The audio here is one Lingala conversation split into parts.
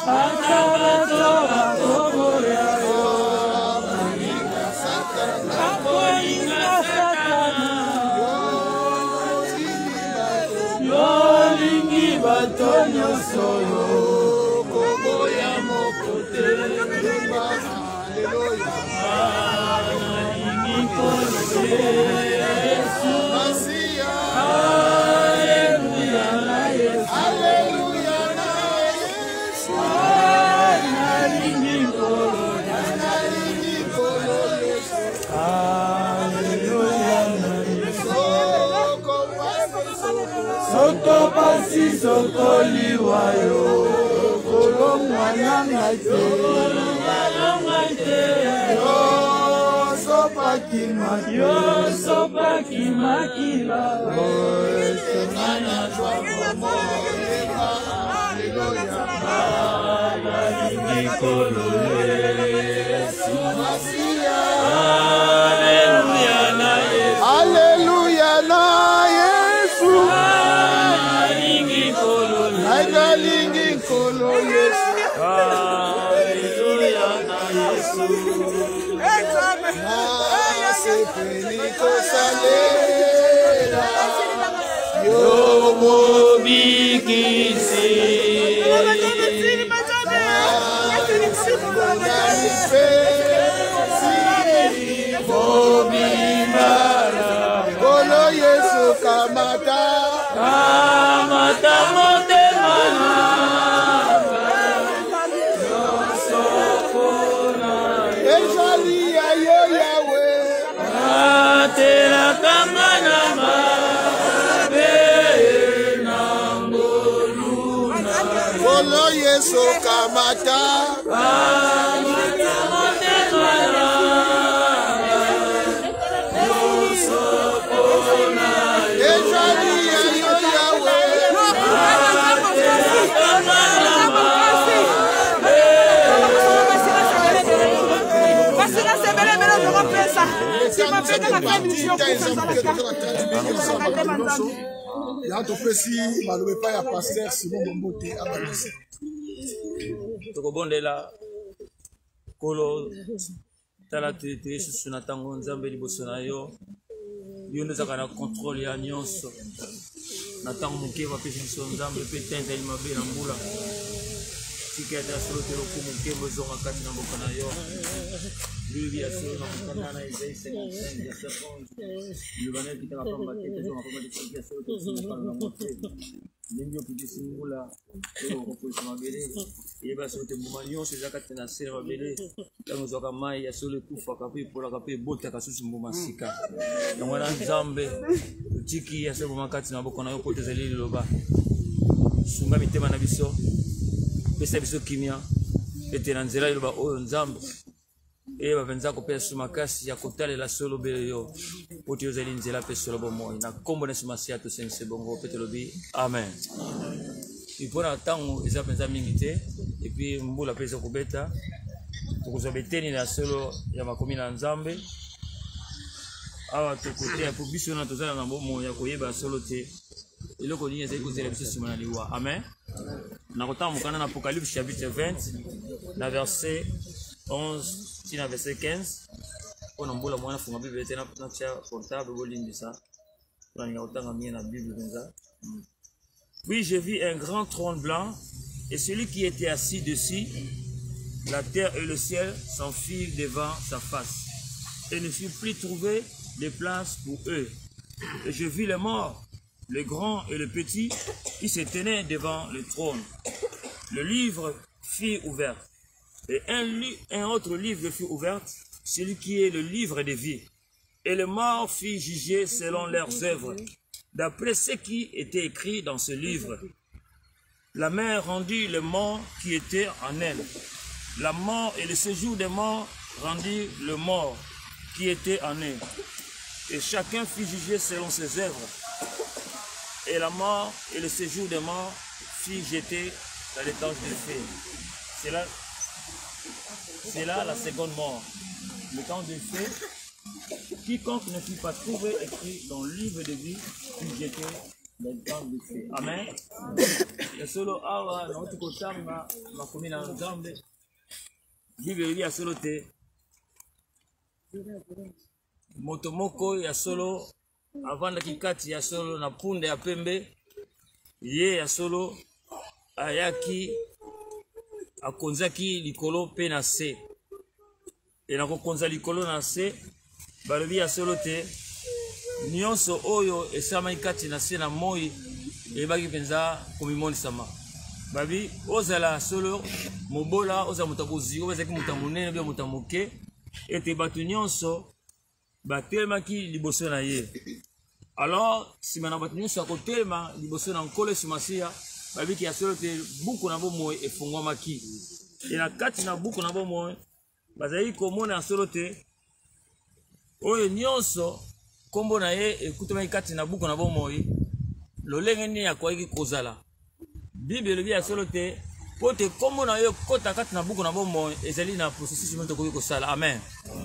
Atabato akoboya yo. Akolinga Satana. Yolingi bato nyonso yo. Koboya mokote. Nalingi kolose. Yesu Masia. Alléluia na Yesu. Alléluia na Yesu. Nalingi kolo. Nalingi kolo Yesu. Alléluia na Yesu. Soko pasi soko liwayo. Kolo mwana ngate. Yo sopa kimakila. Semana twa momo. Nalingi kolo Yesu Masia. Alléluia na Yesu. Alléluia na Yesu. Nalingi kolo. Nalingi kolo Yesu. Alléluia na Yesu. Yo mobikisi mobimara kolo Yesu kamata kamata motema ezali ya yo yawe atela kamana mabe nangoluna kolo Yesu kamata kamata motema yosokona ezali ya yo yawe atela kamana tokobondela kolo tala tete susu na ntango nzambe liboso na yo yo nde ezalaka na contrôle ya nyonso na ntango moke bapesi biso nzambe mpe tenteli mabe na mbula tika ete asolo te lokumu nkembo ezonga kati na mboka na yo bibi ya solo na mokanda na Isaïe 55 verset 11 libana kitaka pamba te ezonga pamba te ya solo te ezonga na motema ndenge opikisi mbula oyo okopolisa mabele eyeba solo te mbuma nyonso eza kati na se na mabele ntango ozwaka mai ya solo ekufaka mpe epolaka mpe ebotaka susu mbuma sika yango wana nzambe otiki ya solo mbuma kati na maboko na yo mpo te ezali liloba sunga mitema na biso pesa biso kimia ete na nzela liloba oyo nzambe eyeba mpenza kopesa biso makasi ya kotalela solo bele yo mpo te ozali nzela mpe solo bomoi na nkombo na yesu masiya tosengise bongo mpe tolobi amen mpo na ntango eza mpenza mingi te epui mbula mpe eza kobeta tokozwa beteni na solo ya makomi na nzambe awa tokoteya mpo biso na tozala na bomoi ya koyeba solo te eloko nini ezali kozela biso nsima na liwa amen nakotanga mokanda na apocalypse chapitre 20 na verset 11 tina verset 15 mpona mbula mwana funga bible te natia portable bolimbisa tonalinga kotanga mie na bible mpenza. Puis je vis un grand trône blanc et celui qui était assis dessus, la terre et le ciel s'enfuirent devant sa face et ne fut plus trouvé de place pour eux. Et je vis les morts, le grand et le petit, qui se tenaient devant le trône. Le livre fut ouvert. Et un autre livre fut ouvert, celui qui est le livre de vie. Et les morts furent jugés selon leurs œuvres, d'après ce qui était écrit dans ce livre. La mer rendit les morts qui étaient en elle. La mort et le séjour des morts rendit le mort qui était en eux. Et chacun fut jugé selon ses œuvres. Et la mort et le séjour des morts fut jeté dans les tanges de feu. C'est là la seconde mort. Le temps de feu, quiconque ne fut pas trouvé écrit dans le livre de vie fut jeté Amen. Ya solo awa na watu kotanga makumi na nzambe. Bible ya solo te. Moto moko ya solo avanda kikati ya solo na punde ya pembe. Ye ya solo ayaki akonzaki likolo pe na se. E na kokonza likolo na se balobi ya solo te. Nyonso oyo esama ikati na se na moi ebaki penza komimonisama. Babi ozala solo mobola oza mutakozi ozaki mutamunene bia mutamuke ete batu nyonso batelemaki liboso na ye. Alors sima na batu nyonso akotelema liboso na nkolo Yesu Masiya babiki ya solo te buku na bomoi efungwamaki. E na kati na buku na bomoi bazali komona ya solo te oyo nyonso kombo na ye ekutamaki kati na buku na bomoi lolenge nini akoki kozala. Bible elobi ya solo te po te kombo na ye kota kati na buku na bomoi ezali na processus moko tokoki kosala. Amen.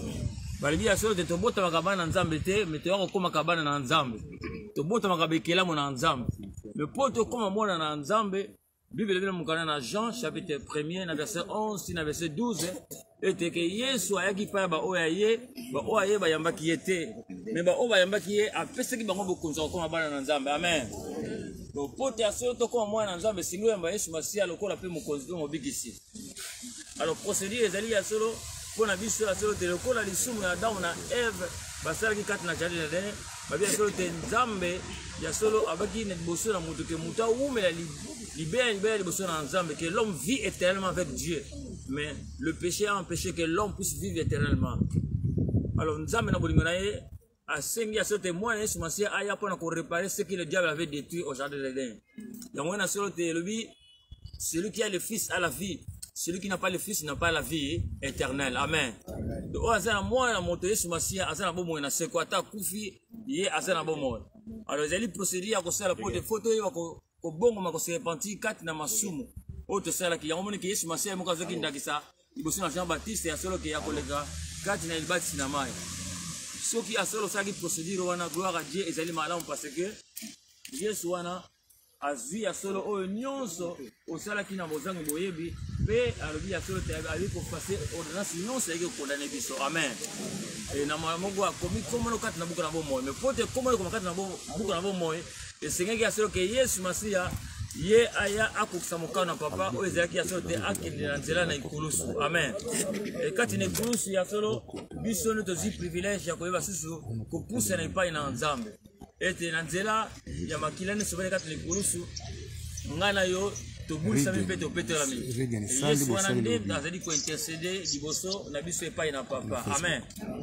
Balobi ya solo te tobotamaka bana na Nzambe te me toya kokomaka bana na Nzambe. Tobotamaka bekelamu na Nzambe. Me po tokoma mwana na Nzambe Bible elobi na mokanda na Jean chapitre 1er na verset 11 na verset 12 ete ke Yesu ayaki pa ba oya ye ba oya ye bayambaki ye te me ba oya bayambaki ye apesaki bango bokonzi kokoma bana na Nzambe. Amen. Donc pote ya solo tokoma mwana na Nzambe singo yamba Yesu Masiya lokola pe mokonzi to mobikisi. Alors procédure ezali ya solo pona biso ya solo te lokola lisumu ya Adamu na Eve basalaki kati na jardin d'Eden babi ya solo te Nzambe ya solo abaki na liboso na mutu ke mutu awumela libérer liboso na Nzambe que l'homme vit éternellement avec Dieu. Mais le péché a empêché que l'homme puisse vivre éternellement. Alors Nzambe na bolingo na ye asengi ya solo te mwana Yesu Masiya aya pona ko réparer ce que le diable avait détruit au jardin d'Eden. Yango na solo te lobi celui qui a le fils a la vie. Celui qui n'a pas le fils n'a pas la vie éternelle. Amen. Donc azana mwana moto Yesu Masiya azana bomo na seko ata kufi ye azana bomo. Alors ezali procédure ya kosala po de photo yo ko bongo ma ko se repentir kati na masumu. O to sala ki yango moni ke Yesu Masiya mo kazoki ndakisa liboso na Jean Baptiste ya solo ke ya kolega kati na libati na mai. Soki asolo saki procédure wana gloire à Dieu ezali malamu parce que Yesu wana azwi ya solo oyo nyonso osalaki na bozango boyebi pe alobi ya solo te ali ko passer ordonnance nyonso eke condamner biso. Amen. Et na moko akomi komono kati na buku na bomoi mais pote komono kati na buku na bomoi esengeki ya solo ke Yesu Masiya ye aya akokisa mokano na papa oyo ezalaki ya solo te akende na nzela na ikulusu. Amen. E kati na ikulusu ya solo biso tozwi privilège ya koyeba susu kopusa na epai na Nzambe ete na nzela ya makilani sobele kati na ikulusu ngana yo tobulisa mpe topetelami Yesu wana nde azali kointercede liboso na biso epai na papa. Amen.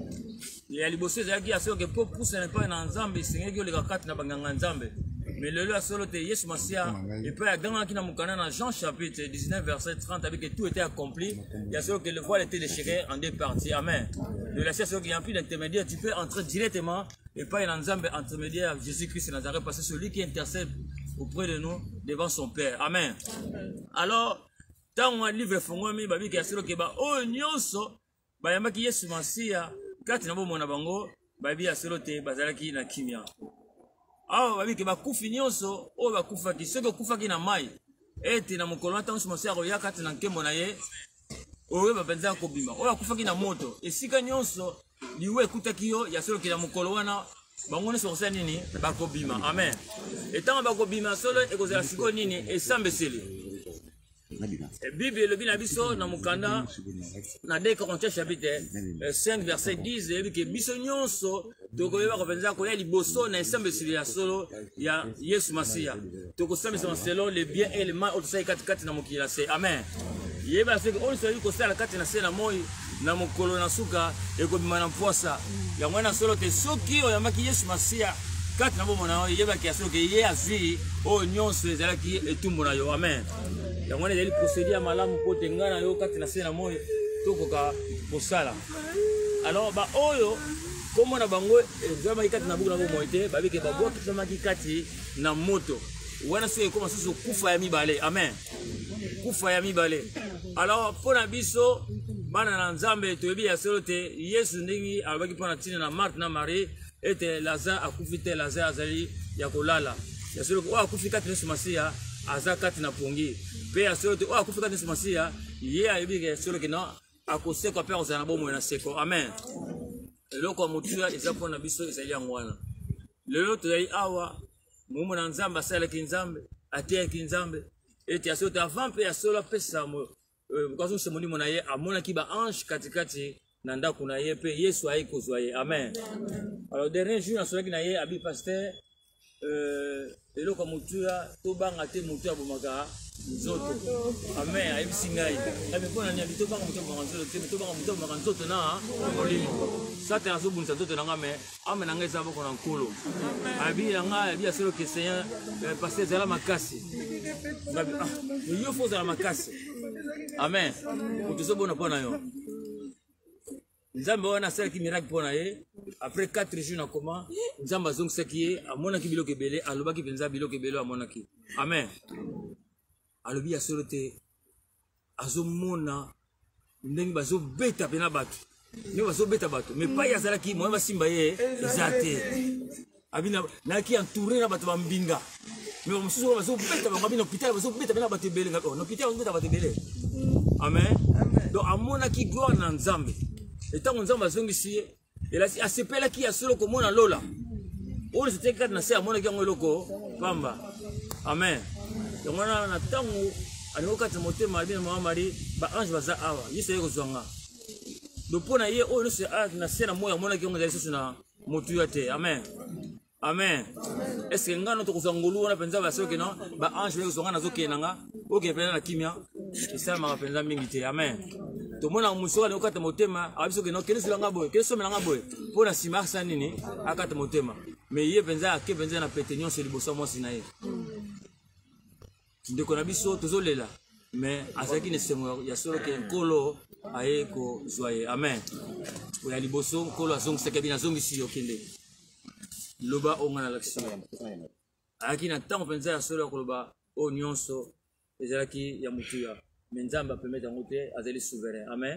Ya liboso ezalaki ya solo ke po pusa na epai na Nzambe esengeki oleka kati na banganga Nzambe. Mais le lieu à solo te Yesu Masiya et puis à ganga qui na mukana na Jean chapitre 19 verset 30 avec que tout était accompli. Il y a solo que le voile était déchiré en deux parties. Amen. De la solo qu'il n'y a plus d'intermédiaire, tu peux entrer directement et pas dans Nzambe intermédiaire Jésus-Christ de Nazareth parce que celui qui intercède auprès de nous devant son Père. Amen. Alors tant on livre fongwami babi ki solo ke ba o nyonso ba yamaki Yesu Masiya kati na bomona bango babi ya solo te bazalaki na kimia. Ah, babi ke bakufi nyonso o bakufaki soki okufaki na mai ete na mokolo na ntango Yesu Masiya akoya kati na nkembo na ye oyo bapenza kobima oyo akufaki na moto esika nyonso liwe ekutaki yo ya solo ke na mokolo wana bango nyonso bakosala nini bakobima. Amen. Etango bakobima solo ekozala sikoyo nini esambeseli. Bible elobi na biso na mukanda na 2 Corinthiens chapitre 5 verset 10 elobi ke biso nyonso tokoyeba kopenza koya liboso na esambeseli ya solo ya Yesu Masiya tokosambisa selon le bien et le mal otosali kati na mokili na se. Amen. Yeba se on soli kosala kati na se na moi na mokolo na suka ekobima na poisa yango na solo te soki oyambaki Yesu Masiya kati na bomona oyo yeba ki solo ke ye azwi oyo nyonso ezalaki etumbu na yo. Amen. yango wana ezali procédure ya malamu po te ngai na yo kati na se na moi tokoka kosala. Alors ba oyo kombo na bango ezamaki kati na buku na bomoi te babike babwakisama kati na moto wana so ekoma susu kufa ya mibale. Amen. Kufa ya mibale. Alors pona biso bana na Nzambe toyebi ya solo te Yesu ndingi alobaki pona tina na Marthe na Marie ete Lazare akufi te Lazare azali ya kolala ya solo ko akufika tene sumasia azaka tina pongi pe ya solo to akufika tene sumasia ye ayebi ke solo ke no akose ko pe ozana bomo na seko amen eloko mutua ezapo na biso ezali ngwana lelo to yi awa mumu na nzamba asala kinzambe atia kinzambe eti ya solo avant pe ya solo pesa mo kwa so molimo na ye amona ki ba ange katikati na ndako na ye pe Yesu aikozwa ye amen. Alors dernier jour na soki na ye abi pasteur eloko mutua to banga te mutua bomaka nzoto amen ayebisi ngai abi pona ni abi to banga mutua bomaka nzoto te to banga mutua bomaka nzoto na molimo sata azo bunisa nzoto na ngame ame na ngai zabo kona nkolo abi na ngai abi asolo ke Seigneur pasteur zala makasi ngabi yo fo zala makasi amen utuzo bona pona yo Nzambe wana sala ki miracle pona ye après 4 jours na koma Nzambe azongisa ki ye amona ki biloko ebele alobaki penza biloko ebele amona ki amen alobi ya solo te azomona ndenge bazo beta pena bato ndenge bazo beta bato mais pas yazala ki mo basimba ye ezate abina na ki entouré na bato bambinga mais mususu bazo beta bango abina hôpital bazo beta pena bato ebele ngako no hôpital bazo beta bato ebele amen donc amona ki gloire na Nzambe et tant que nous avons ici, et a sepelé qui a solo comme on a lola. On se tient na se amona ki ngoloko pamba. Amen. Donc on a tango anoka timote mali na mari ba ange baza awa. Yise yeko zwanga. Donc pona ye o no se na se na moya mona ki ngozali susu na motu yote. Amen. Amen. Est-ce que ngano to kuzangulu na penza ba soke no ba ange yeko zwanga na zoke nanga. Oke pena na kimia. Isa ma penza mingi te. Amen. To mona musoka ne okata motema abiso ke no kele silanga boy kele so melanga boy pona simarsa nini akata motema mais ye penza ke penza na petenyon se liboso mo sinaye ndeko na biso tozolela mais azaki ne semo ya solo ke nkolo aye ko joye amen o ya liboso nkolo azongisa ke bina zongisi okende loba onga na l'action aki na tango penza ya solo koloba o nyonso ezalaki ya mutuya mais Nzamba permet d'enrouter azali souverain amen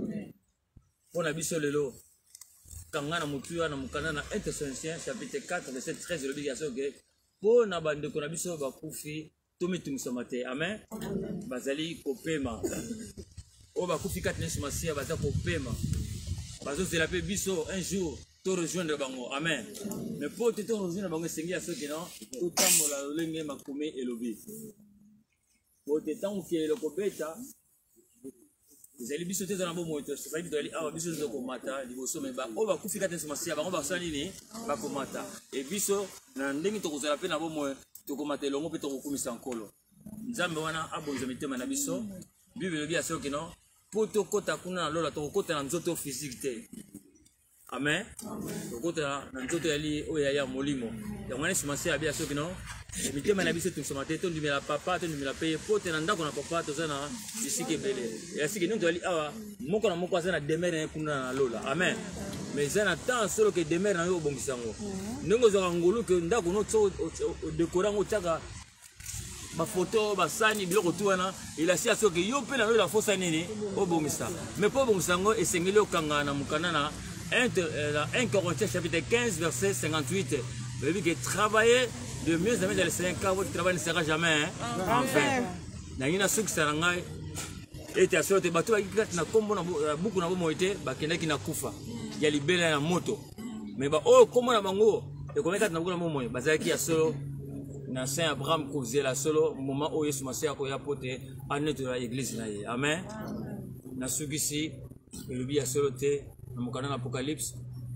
pour na biso lelo kangana mutuya na mukana na 1 Thessaloniciens chapitre 4 verset 13 l'obligation que pour na bande ko na biso bakufi tomitumisa mate amen bazali kopema o bakufi 4 nesmasia baza kopema bazo zela pe biso un jour to rejoindre bango amen mais pour te rejoindre bango sengi ya soki non to tambola lolenge makome elobi Ote tangu ki eloko beta ezali biso te na bomo to sai bitoli awa biso zo komata liboso me ba o ba kufika te masia ba ba sali ni ba komata e biso na ndenge to kozala pe na bomo to komata longo pe to kokumisa nkolo Nzambe wana abonza mitema na biso Bible bi aso kino poto kota kuna na lola to kota na nzoto physique te amen to kota na nzoto yali o ya molimo ya mwana simasia bi aso kino mitema na biso tumsomate to ndimela papa to ndimela pe pote na ndako na papa to zana bisike bele ya sike ndo ali awa moko na moko azana demere kuna na lola amen mais zana tant solo que demere na yo bongisango ndongo zo ngulu ke ndako no tso dekorango taka ba photo ba sani biloko tuwana ila sia so ke yo pe na lola fosa nini obongisa mais po bongisango esengeli okanga na mukana na 1 Corinthiens chapitre 15 verset 58 le dit que travailler de mieux en mieux dans le Seigneur, car votre travail ne sera jamais enfin. Nangina suki sarangai ete asote bato bakikati na kombo na buku na bomo ete bakendaki na kufa ya libela na moto mais ba o kombo na bango e komekati na buku na bomo bazaki ya solo na Saint Abraham kozela solo moment o Yesu masia ko ya pote aneto la église na ye amen na sugisi elobi ya solo te na mokana na Apocalypse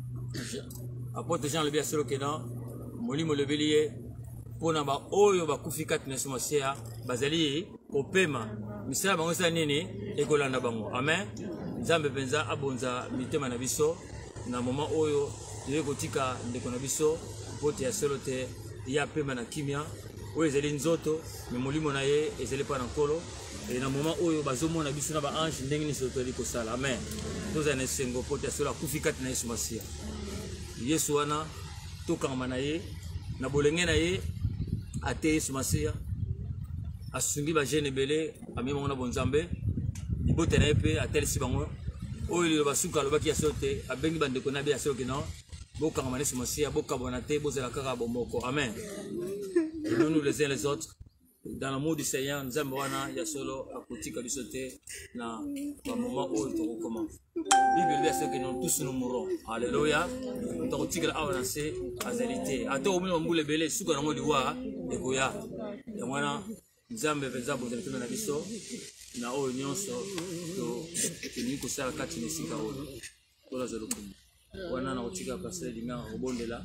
apôtre Jean elobi ya solo ke na molimo lebeli ye pona ba oyo bakufika tinesomasia bazali kopema misala bango sa nini ekolanda bango amen Nzambe penza abonza mitema na biso na moment oyo ye kotika ndeko na biso pote ya solo te ya pema na kimia oyo ezali nzoto me molimo na ye ezali pa na nkolo e na moment oyo bazomona biso na ba ange ndenge nini tozali kosala amen tozala na esengo pote ya solo akufika tinesomasia Yesu wana tokangama na ye na bolenge na ye ate Yesu masia asungi ba jeune belé amema na bonzambe libote na epe atelisi bango oyo basuka lobaki ya sote abengi bandeko na bia soki no bokanga Yesu masia bokabona te bozela kaka bomoko amen aimons-nous les uns les autres. Dans l'amour du Seigneur, nous avons un solo à côté de sauter dans un moment où il te recommande. Bible dit que nous tous nous mourrons. Alléluia. Nous avons tiré à avancer à zélité. À tout au moment où les belles sous le liwa et goya. Et voilà, nous avons besoin de faire un abisso. Na o nyonso to ni ko sala kati ni sika o to la zelo kum wana na utika passer dinga obondela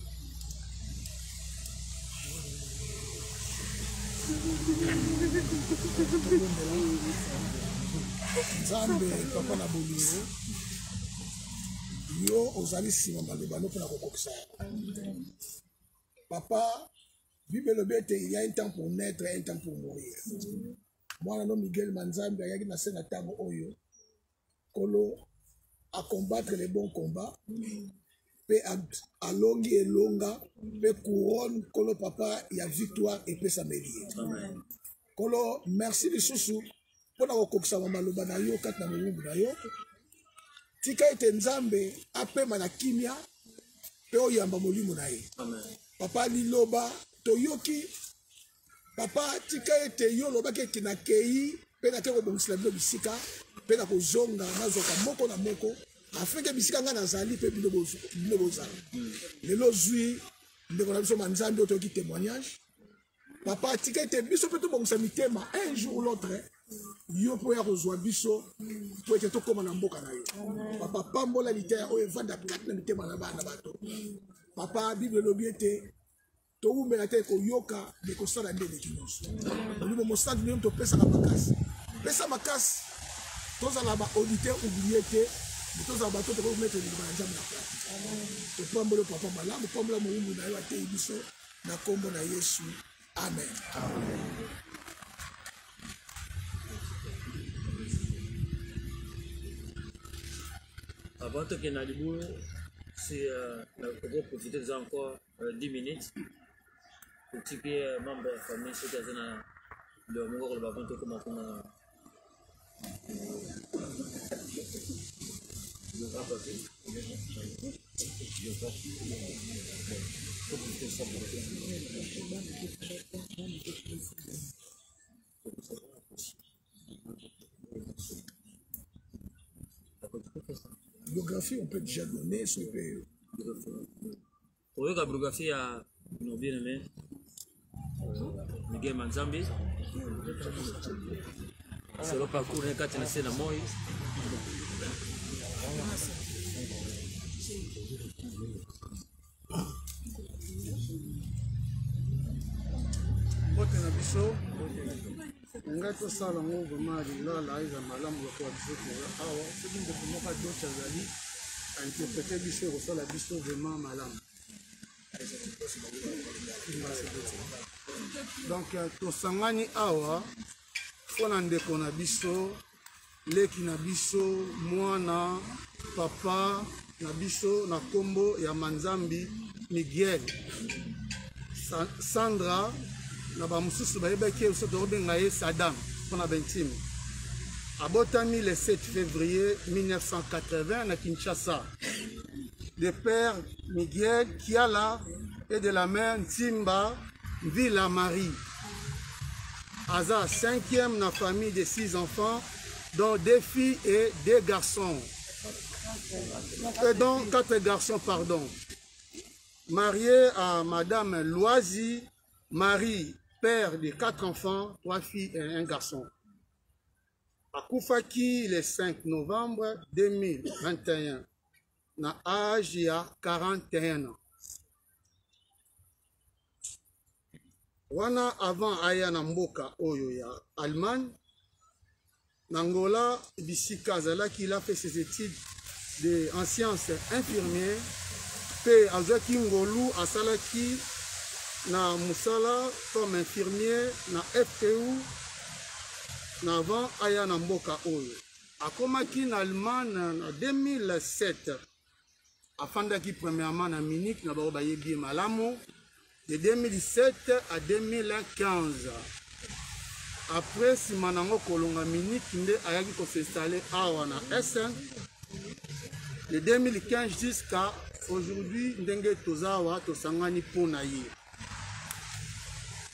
Nzambe papa na bolingo yo ozali sima maloba no pona kokokisa papa Bible le bête il y a un temps pour naître et un temps pour mourir. Moi non Miguel Manzambe ayaki na sena tango oyo kolo à combattre les bons combats pe à longi et longa pe couronne kolo papa il y a victoire et pe sa mélier. Amen. Kolo merci de chouchou pour na kokokisa maloba na yo kat na molumbu na yo tika ete Nzambe apema na kimia pe oyamba molimo na ye. Amen. Papa liloba toyoki papa tika ete yo lobaki kina kei pe na keko bongisila bilo bisika pe na kozonga nazoka moko na moko afin que bisika nga nazali pe bilo bozala lelo zwi ndeko na biso Manzambe otoki témoignage papa tika ete biso pe tobongisa mitema un jour ou l'autre yo po ya kozwa biso po ete tokoma na mboka na yo papa pambola litaya oyo evanda kati na mitema na bana bato papa Bible lobi ete toumela te koyoka de kosala ndenge kinyoso olimo mosadi nyom to pesa na makasi pesa makasi tozala ba auditeur oublié te tozala ba to ko mettre ni ba Nzambe na pratique to pambola papa malamu pambola moyumbu na yo ate biso na kombo na Yesu amen. Avant que Nalibou, c'est on va profiter de encore 10 minutes. Petit peu membre de la famille, c'est que le mot le bavon te comment Biographie, on peut déjà donner ce que. Pour la biographie à nos bien-aimés, Miguel Manzambe, c'est le parcours d'un caténassé dans Moïse. Bote na biso ngai tosala ngo vraiment lingala eza malamu lokola biso koya awa soki ndeko moko adoki azali ainterprete biso ekosala biso vraiment malamu. Donc tosangani awa mpona ndeko na biso leki na biso mwana papa na biso na kombo ya Manzambi Miguel Sandra na ba mususu bayebaki biso tobenga ye Saddam mpona bentime abotami le 7 février 1980 na Kinshasa. Le père Miguel Kiala et de la mère Ntimba Villa Marie. Aza 5e na famille de 6 enfants, dont 2 filles et 2 garçons. Et donc 4 garçons, pardon. Marié à Madame Loisy Marie, père de 4 enfants, 3 filles et 1 garçon. À Koufaki, le 5 novembre 2021. Na âge ya 41 ans. Wana avant aya na mboka oyo ya Allemagne, Nangola bisika azalaki, il a fait ses études en sciences infirmières, pe azaki ngolu asalaki na musala comme infirmier na FTU na avant aya na mboka oyo. Akomaki na Allemagne en 2007. Afandaki premièrement na Munich na bao bayebi malamu de 2017 à 2015. Après simanango kolonga Munich nde ayaki ko s'installer awa na Essen de 2015 jusqu'à aujourd'hui ndenge tozawa tosangani pona ye.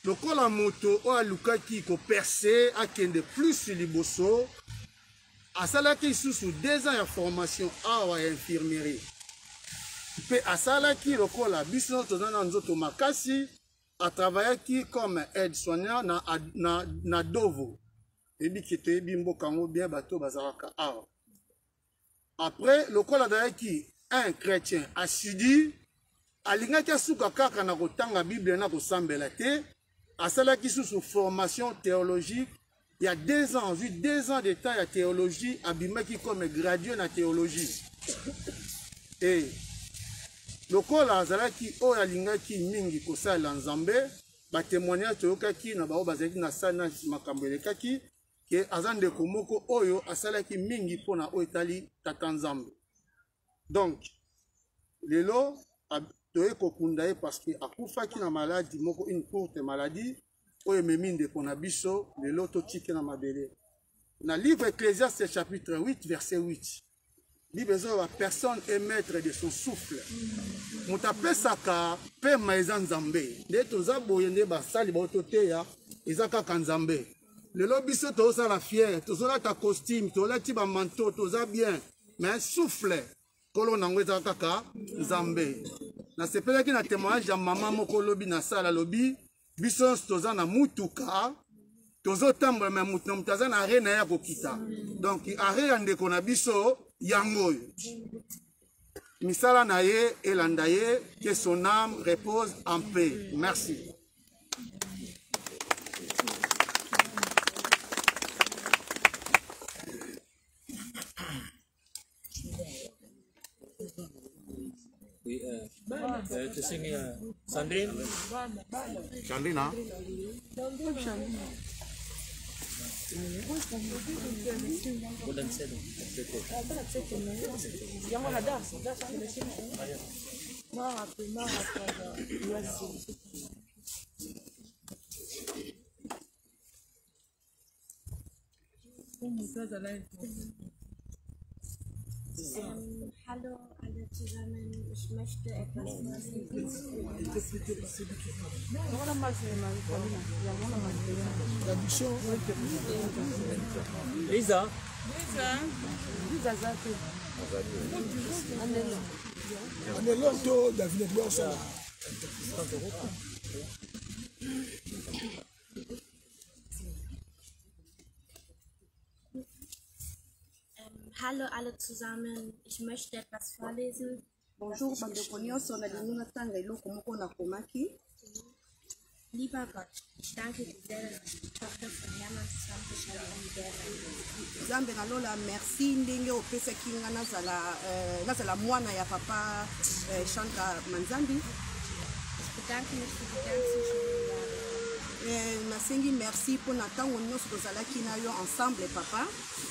lokola moto oyo alukaki koperce akende plus liboso asalaki lisusu 2 ans ya formation awa ya infirmerie mpe asalaki lokola biso toza na nzoto makasi atravaillaki comme aide soignant na Dovo ebiki toyebi mboka yango bien bato bazalaka awa. Après lokola azalaki un chrétien assidu alingaki asuka kaka na kotanga Bible na kosambela te asalaki sous formation théologique il y a 2 ans, vu 2 ans d'état de théologie abimaki comme gradué na théologie et lokola azalaki oyo alingaki mingi kosala Nzambe ba témoignage toyokaki na bao bazalaki na sana makambo elekaki ke aza ndeko moko oyo asalaki mingi mpona oyo etali tata Nzambe. Donc lelo toye kokunda ye parce que akufaki na maladie moko une courte maladie oyo ememi ndeko na biso lelo totike na mabele. Na livre Ecclésiaste chapitre 8 verset 8 libre la personne est maître de son souffle. Mutapesaka pema eza Nzambe. Nde toza boye nde basali baototeya eza kaka Nzambe. Lelo biso toza la fière, toza ta costume, toza ti ba manteau, toza bien. Mais souffle kolo nango eza kaka Nzambe. Na sepelaki na témoignage ya mama moko lobi na sala lobi biso toza na mutuka tozo tambola mais mutu taza na arena ya kokita. Donc arena ndeko na biso yango misala na ye elanda ye, que son âme repose en paix. Merci. Oui, tu sais, Sandrine? Sandrine, hein? Hallo alle zusammen, ich möchte etwas Lisa? Anelonto David Blosson. Hallo alle zusammen, ich möchte etwas vorlesen. Bonjour, bandeko nyonso na linga tanga iloko moko na komaki. Lieber Gott, ich danke dir sehr, dass ich die Tochter von Hermann Nzambe nalola merci ndenge opesaki nga nazala mwana ya papa Chantal Manzambi. Ich bedanke mich für die ganzen schönen Jahre. Nasengi merci pour na tango nyonso tozalaki na yo ensemble papa.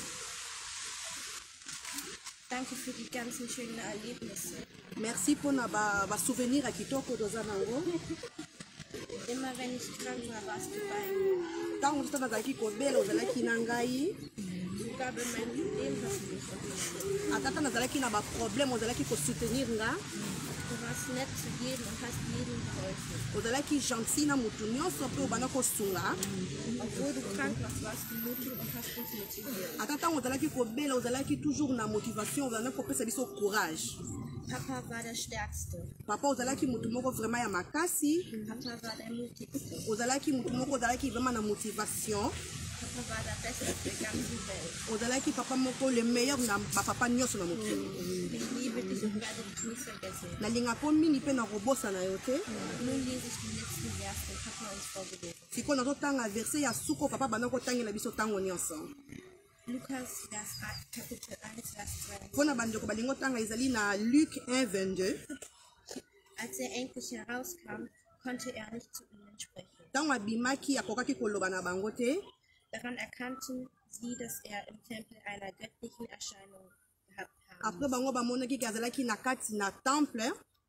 Danke für die ganzen schönen Erlebnisse. Merci pour na ba souvenir kitoko tozanango. Immer wenn ich krank war, warst du bei mir. Tango tozalaki kobela ozalaki na ngai. Sogar bei meinem Problem hast du mich unterstützt. Atata nazalaki na ba problème ozalaki ko soutenir nga. Du warst nett zu jedem und hast jedem geholfen. Ozalaki gentil na mutu nyonso pe obana kosunga. Obwohl du krank warst, warst du mutig und hast uns motiviert. Atata ozalaki kobela ozalaki toujours na motivation ozalaki kopesa biso courage. Papa war der Stärkste. Papa ozalaki mutu moko vraiment ya makasi. Papa war der Mutigste. Ozalaki mutu moko ozalaki vraiment na motivation. Papa war der Beste auf der ganzen Welt. Ozalaki papa moko le meilleur na papa nyonso na mokili. Ich liebe dich und werde dich nie vergessen. Nalinga po mingi pe na kobosa na yo te. Nun lese ich den letzten Vers, den Papa uns vorgelesen. Sikoyo nazotanga verset ya suko papa banda kotangela biso tango nyonso. Lukas, Kapitel 1, Vers 2. Mpona bandeko balingo tanga ezali na Luc 1:22. Als er endlich herauskam, konnte er nicht zu ihnen sprechen. Tango abimaki akokaki koloba na bango te. Daran erkannten sie, dass er im Tempel einer göttlichen Erscheinung gehabt habe. Après bango bamonaki ke azalaki na kati na temple.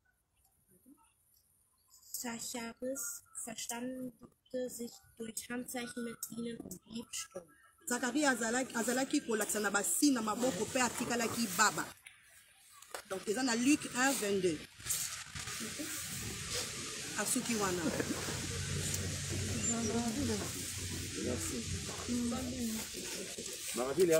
Zacharis verstandete sich durch Handzeichen mit ihnen und blieb stumm. Zacharie azalaki kolakisa na basi na maboko pe atikalaki baba. Donc eza na Luc 1:22. Asuki wana. Maravilha.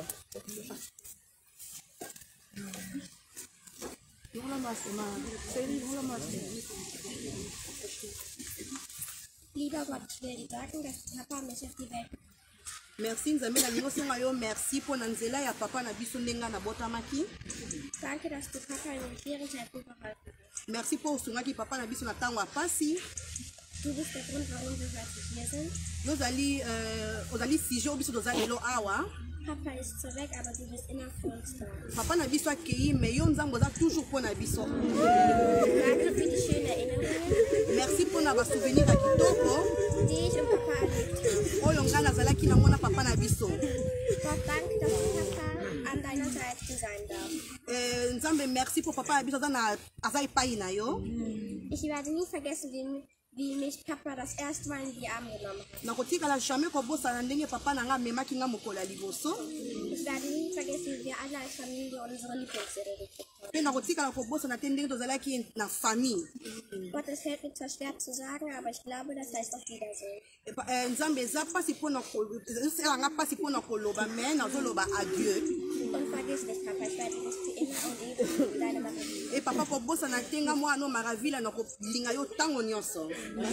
Lieber Gott, ich will dir sagen, dass Papa mich auf die Welt. Merci nzambe na lingo songa yo merci mpo na nzela ya papa na biso ndenge nabotamaki. Danke, dass du Papa in den schweren Zeiten geholfen hast. Merci mpo osungaki papa na biso na ntango ya pasi. Du bist der Grund, warum wir heute hier sind. ozali sujet oyo biso toza lelo awa. Papa ist zwar weg, aber du bist immer für uns da. Papa na biso akei me yo nzambe oza toujours mpo na biso. Danke für die schönen Erinnerungen, Merci mpo na basouvenir ya kitoko die ich und Papa erlebt habe. oyo ngai nazalaki nango na papa na biso. Gott dank, dass Papa an deiner Seite sein darf. Nzambe merci mpo papa na biso aza epai na yo. Ich werde nie vergessen, wie mich Papa das erste Mal in die Arme genommen hat. nakotikala jamais kobosana ndenge papa na ngai amemaki ngai mokolo ya liboso. Ich werde nie vergessen, wie wir alle als Familie unsere Lieblingsserie geguckt haben. mpe nakotikala kobosana te ndenge tozalaki na famille. Gott, es fällt mir zwar schwer zu sagen, aber ich glaube, das heißt auf Wiedersehen. Nzambe eza mpasi ezelanga mpasi mpo na koloba me nazoloba adieu. Und vergiss nicht, Papa, ich werde dich für immer und ewig deine Mama lieben. E papa kobosana te nga mwana maravila na kolinga yo ntango nyonso.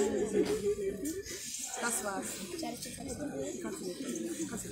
Das war's. Ich werde dich vergessen.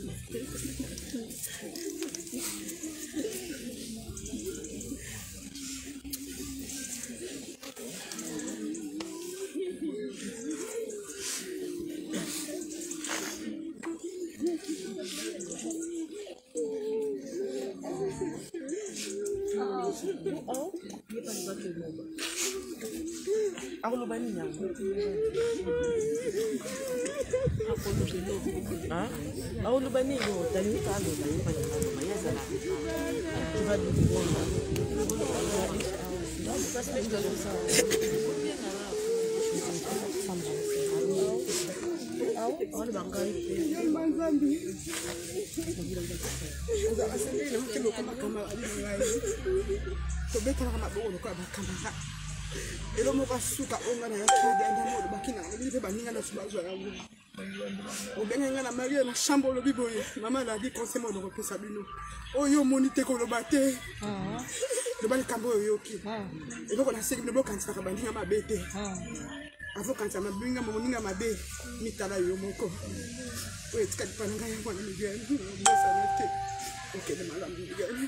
tobetalaka maboko lokola bakamara elo moko asuka onga na yakide andamodo bakina ngi mpe baninga na subazwa yango obenga nga na marie na chambre olobi boye mama aladi conseil modo kopesa bino oyo omoni te koloba te loba likambo oyo yoki eloko naseki bino bokanisaka bandinga mabe te avokanisa mabinga moninga mabe mitala yo moko oyo etika lipana ngai yango na migani bosana te okende malamu migani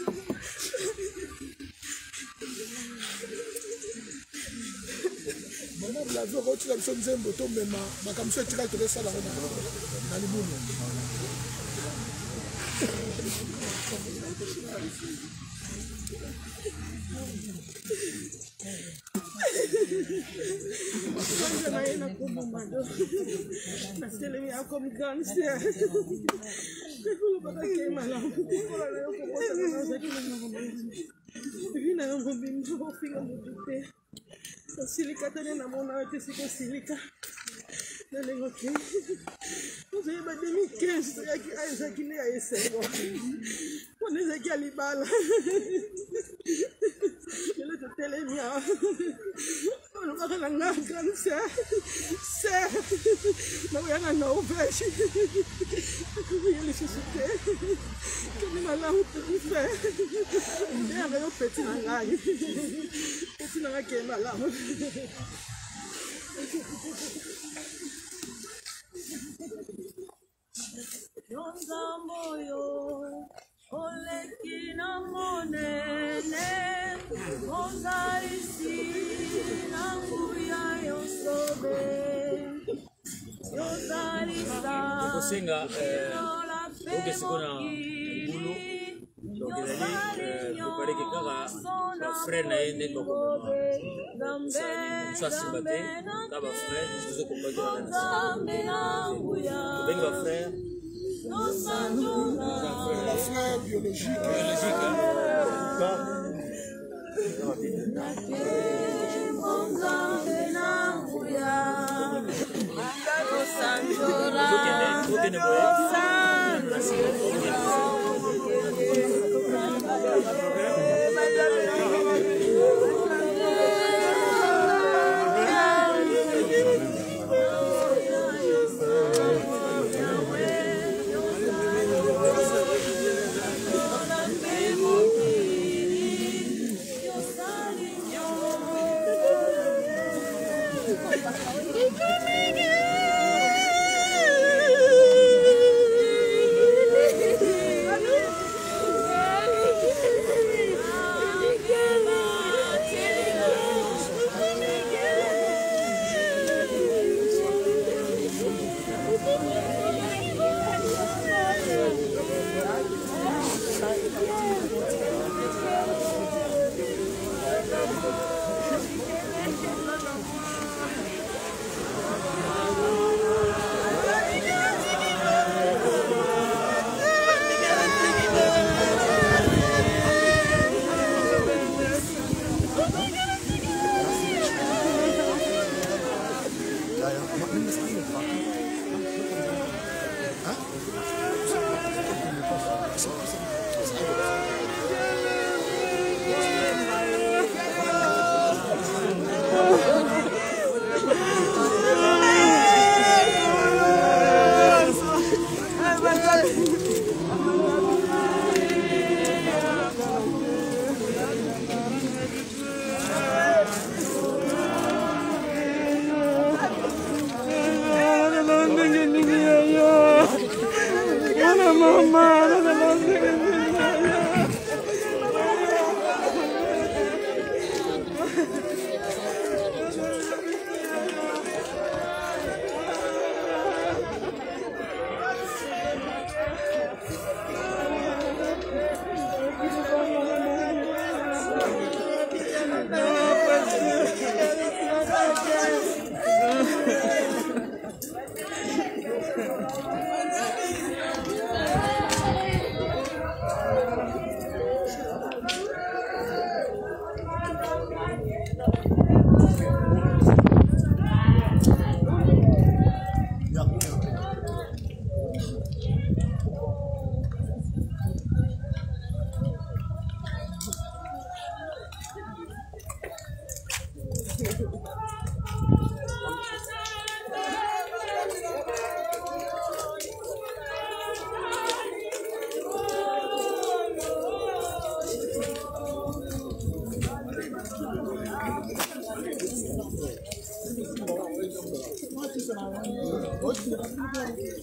Mama blazo ko tika biso nzembo to mema makamso etika tokosala na libumu. Silika tane na mona ete siko silika na lengo ke ozoye ba 2015 yaki ayezaki ne ya esengo mpona ezaki ya libala lelo totelemi awa olobaka na nga grande ser nakoyanga na auberge akokoya lisusu te tomi malamu tokufe eyanga yo peti na ngai peti na ngai kee malamu Nzambo yo oleki na monene ozalisi na nguya yosobe yozalisa Kosenga okesikona bulu tobaleki kaka bafrere na ye nde tokomosa te ka bafrere tozokombaki tobengi bafrere La frère biologique.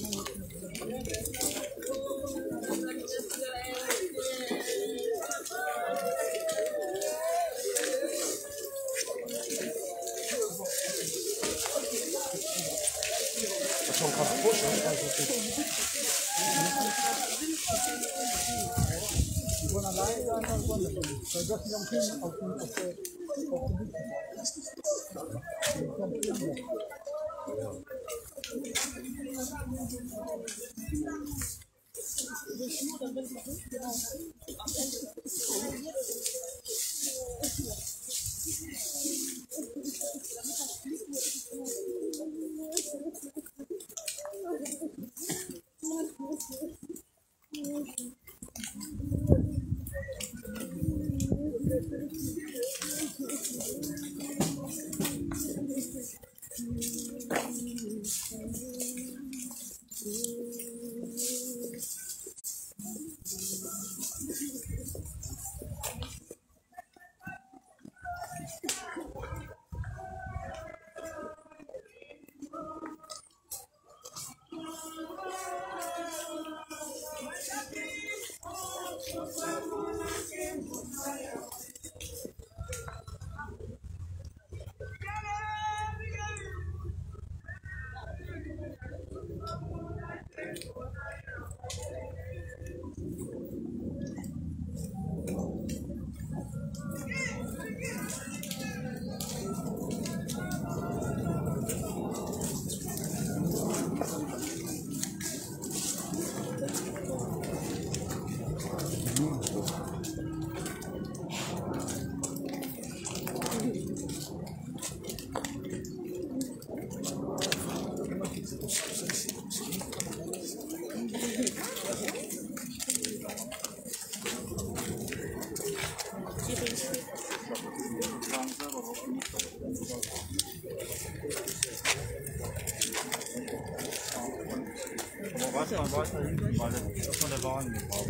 man weiter hinten, weil das ist von der Wagen gebraucht.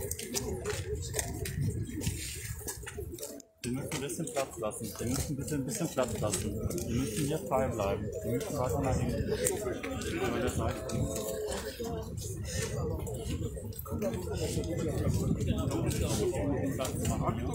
Wir müssen ein bisschen Platz lassen. Wir müssen ein bisschen Platz lassen. Wir müssen hier frei bleiben. Wir müssen weiter nach hinten. Aber das heißt Platz machen.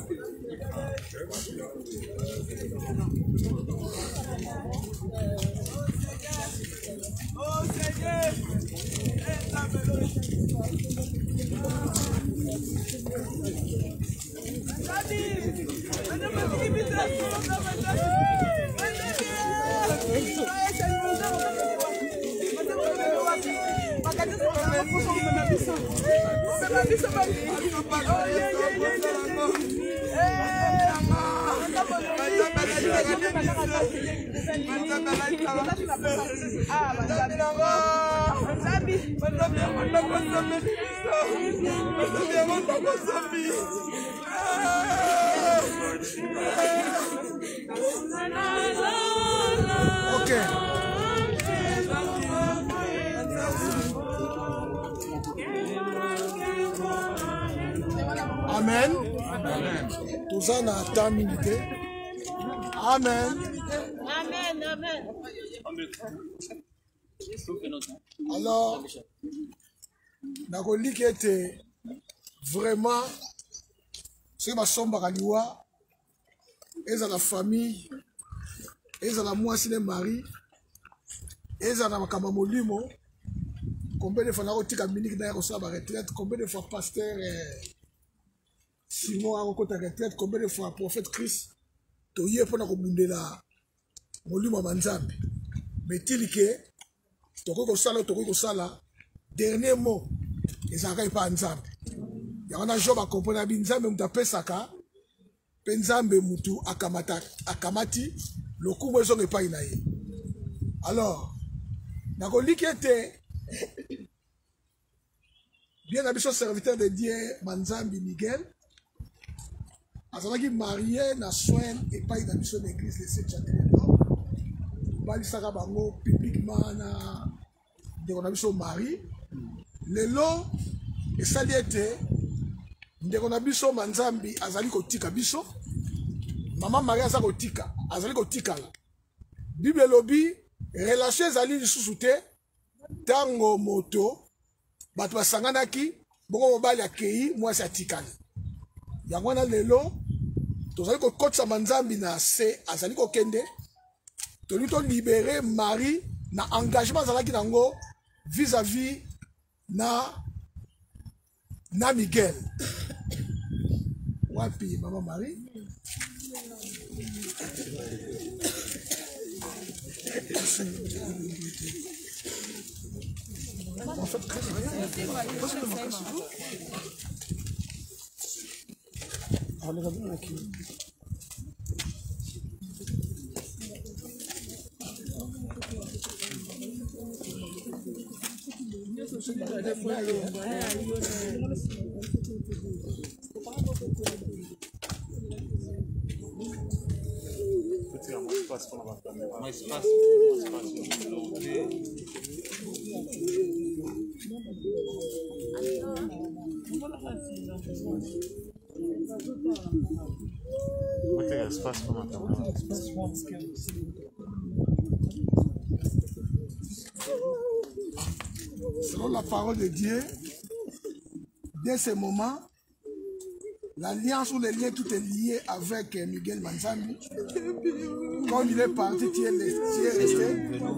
Amen. Tout ça n'a pas minute. Amen. Amen, amen. Alors, nakoli était vraiment ce ma sombre à liwa, et à la famille, et à la moi c'est le mari, et à la kamamolimo. Combien de fois n'a pas Dominique n'a reçu la retraite? Combien de fois pasteur Simon a reçu la retraite? Combien de fois prophète Christ? Toye pour nous la molimo manzambe. Mais il que toko sala dernier mot ezaka pa nzambe. Ya wana Job a comprendre binzambe mutu apesaka penzambe mutu akamati lokumu ezonge pa inaye. Alors nakoliki ete bien abiso serviteur de Dieu Manzambi Miguel azalaki marié na soin et pas dans mission d'église les 7 châteaux balisaka bango publiquement na ndeko na biso mari lelo esali ete ndeko na biso Manzambi azali kotika biso mama Maria azali kotikala Bible lobi relation ezali lisusu te tango moto bato basanganaki bongo mobali akei mwasi atikali yango wana lelo tozali kokotisa manzambi na se azali kokende toli tolibere mari na engagement azalaki nango vis-à-vis na Miguel wapi maman Marie en fait selon la parole de Dieu, dès ce moment, l'alliance ou le lien tout est lié avec Miguel Manzambi. Quand il est parti, tu es resté.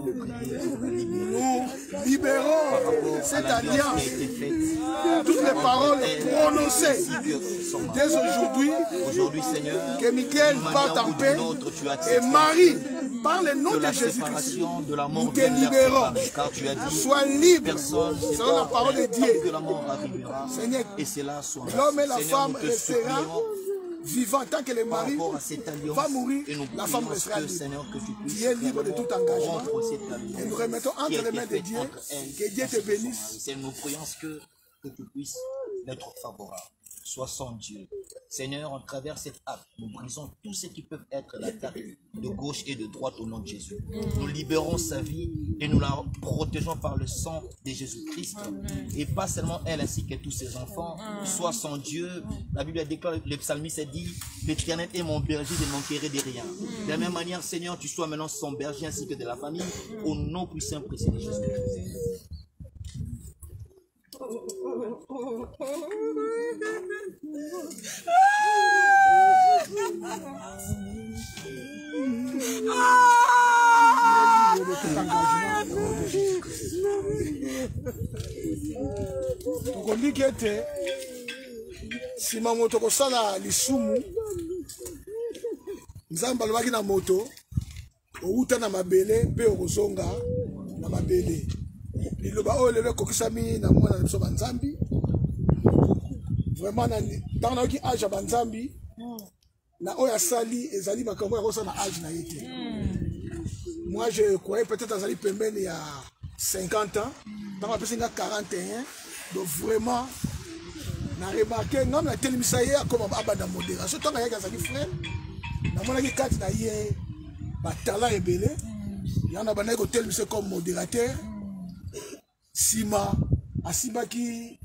Nous libérons cette alliance. Toutes les paroles prononcées dès aujourd'hui, Seigneur, que Miguel parte en paix et Marie, par le nom de Jésus-Christ, nous te libérons. Sois libre selon la parole de Dieu. Seigneur, l'homme et la femme resteront vivants tant que le mari va mourir, la femme restera libre. Tu es libre de tout engagement. Et nous remettons entre les mains de Dieu. Que Dieu te bénisse. Nous prions que tu puisses être favorable. Sois son Dieu. Seigneur, en travers cet acte, nous brisons tout ce qui peut être l'attaque de gauche et de droite au nom de Jésus. Nous libérons sa vie et nous la protégeons par le sang de Jésus-Christ. Et pas seulement elle ainsi que tous ses enfants. Sois son Dieu. La Bible déclare, le psalmiste dit, l'Éternel est mon berger, je ne manquerai de rien. De la même manière, Seigneur, tu sois maintenant son berger ainsi que de la famille. Au nom puissant précieux de Jésus-Christ. Tokondi kete sima moto kosala lisumu nzambe alobaki na moto outa na mabele mpe okozonga na mabele liloba oyo lelo ekokisami na mwana na biso banzambi vraiment ntango nayoki age ya banzambi na oyo asali ezali makambo ya kosala na age na ye te. Moi je croyais peut-être azali pembeni ya 50 ans ntango apesi nga 41. Donc vraiment na remarqué ngam na telemisa ye akoma abanda modération ntango ayaki azali frère namonaki kati na ye batala ebele yana bandaki kotelemisa comme modérateur. Sima asimaki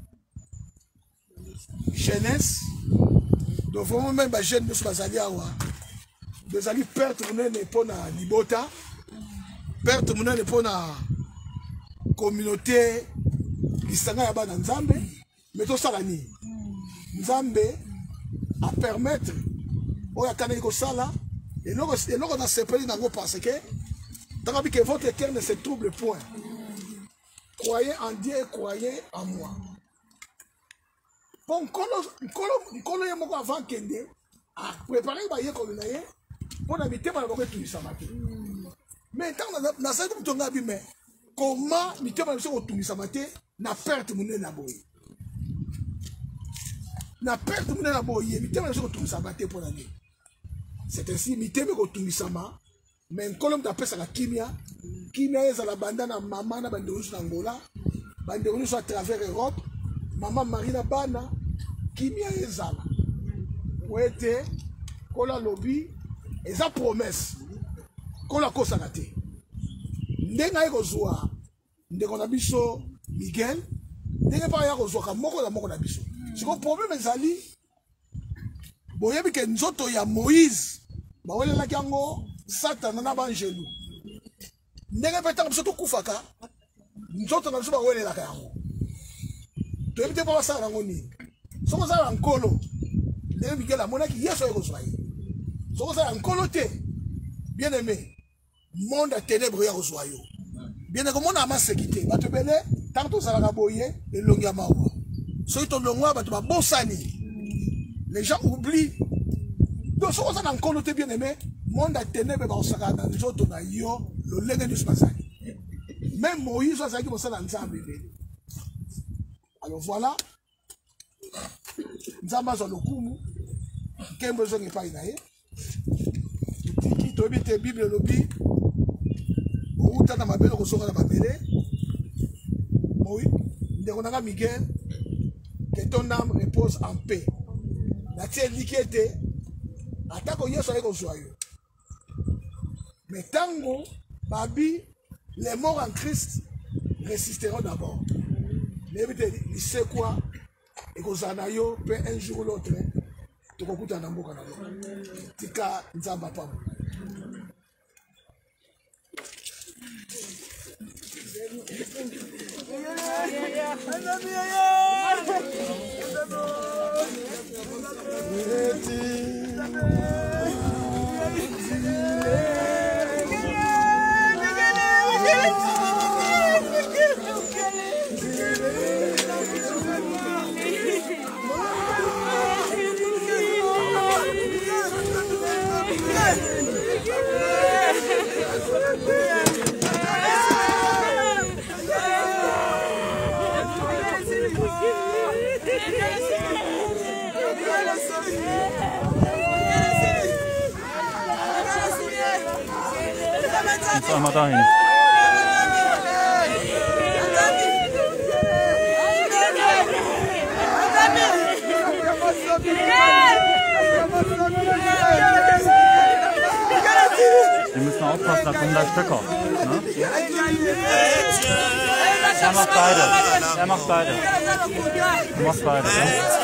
jeunesse donc vraiment même ba jeune nyonso bazali awa bezali perte monene mpona libota, perte monene mpona communauté lisanga ya bana nzambe. Mais tosala nini nzambe a permettre oyo akanaki kosala eloko na sepeli nango parce que takabi que votre cœur ne se trouble point. Croyez en Dieu et croyez en moi. Bon, nkolo ye moko avant kende a préparé ba ye kolona ye pona mitema na bako etumisama te. Mais tant na sa ko tonga bi mais comment mitema na biso kotumisama te na perte monene na boye. Na perte monene na boye mitema na biso kotumisama te pona ni. C'est ainsi mitema kotumisama mais nkolo mtapesa la kimia ezala banda na mama na bande na Angola bande à travers Europe maman Marina bana kimia ezala wete kola lobby eza promesse kola kosaka te ndenga ekozwa ndeko na biso Miguel ndenge pa ya kozwaka moko na biso siko problème ezali boyebi ke nzoto ya Moïse bawelelaki yango Satan na banjelu ndenge pe tango biso tokufaka nzoto na biso bawelelaka yango toyebi te mpo basala yango nini soko osala nkolo ndenge Miguel amonaki Yesu aye kozwa ye soko osala nkolo te bien aimé monde ya ténèbre ya kozwa yo bien komona amaseki te bato ebele ntango tozalaka boye elongi ya mawa soki tolongwa bato babosani les gens oublient donc soko osala nkolo te bien aimé monde ya ténèbre bakosaka na nzoto na yo lolenge nyonso bazali même Moïse azalaki kosala nzambe ebele alors voilà nzambe azwa lokumu nkembo ezonga epai na ye tiki toyebi te bible elobi outa na mabele okosonga na mabele ndeko nanga Miguel que ton âme repose en paix natie eliki ete atako Yesu aye kozwa yo mais tango babi les morts en Christ résisteront d'abord nayebi te lisekwa ekozala na yo mpe un jour ou l'autre tokokutana na mboka na yo tika nzambe apambola Jetzt einmal dahin. Wir müssen aufpassen, da kommen gleich Stöcker. Ne? Er macht beide. Er macht beide. Du machst beide. Ne?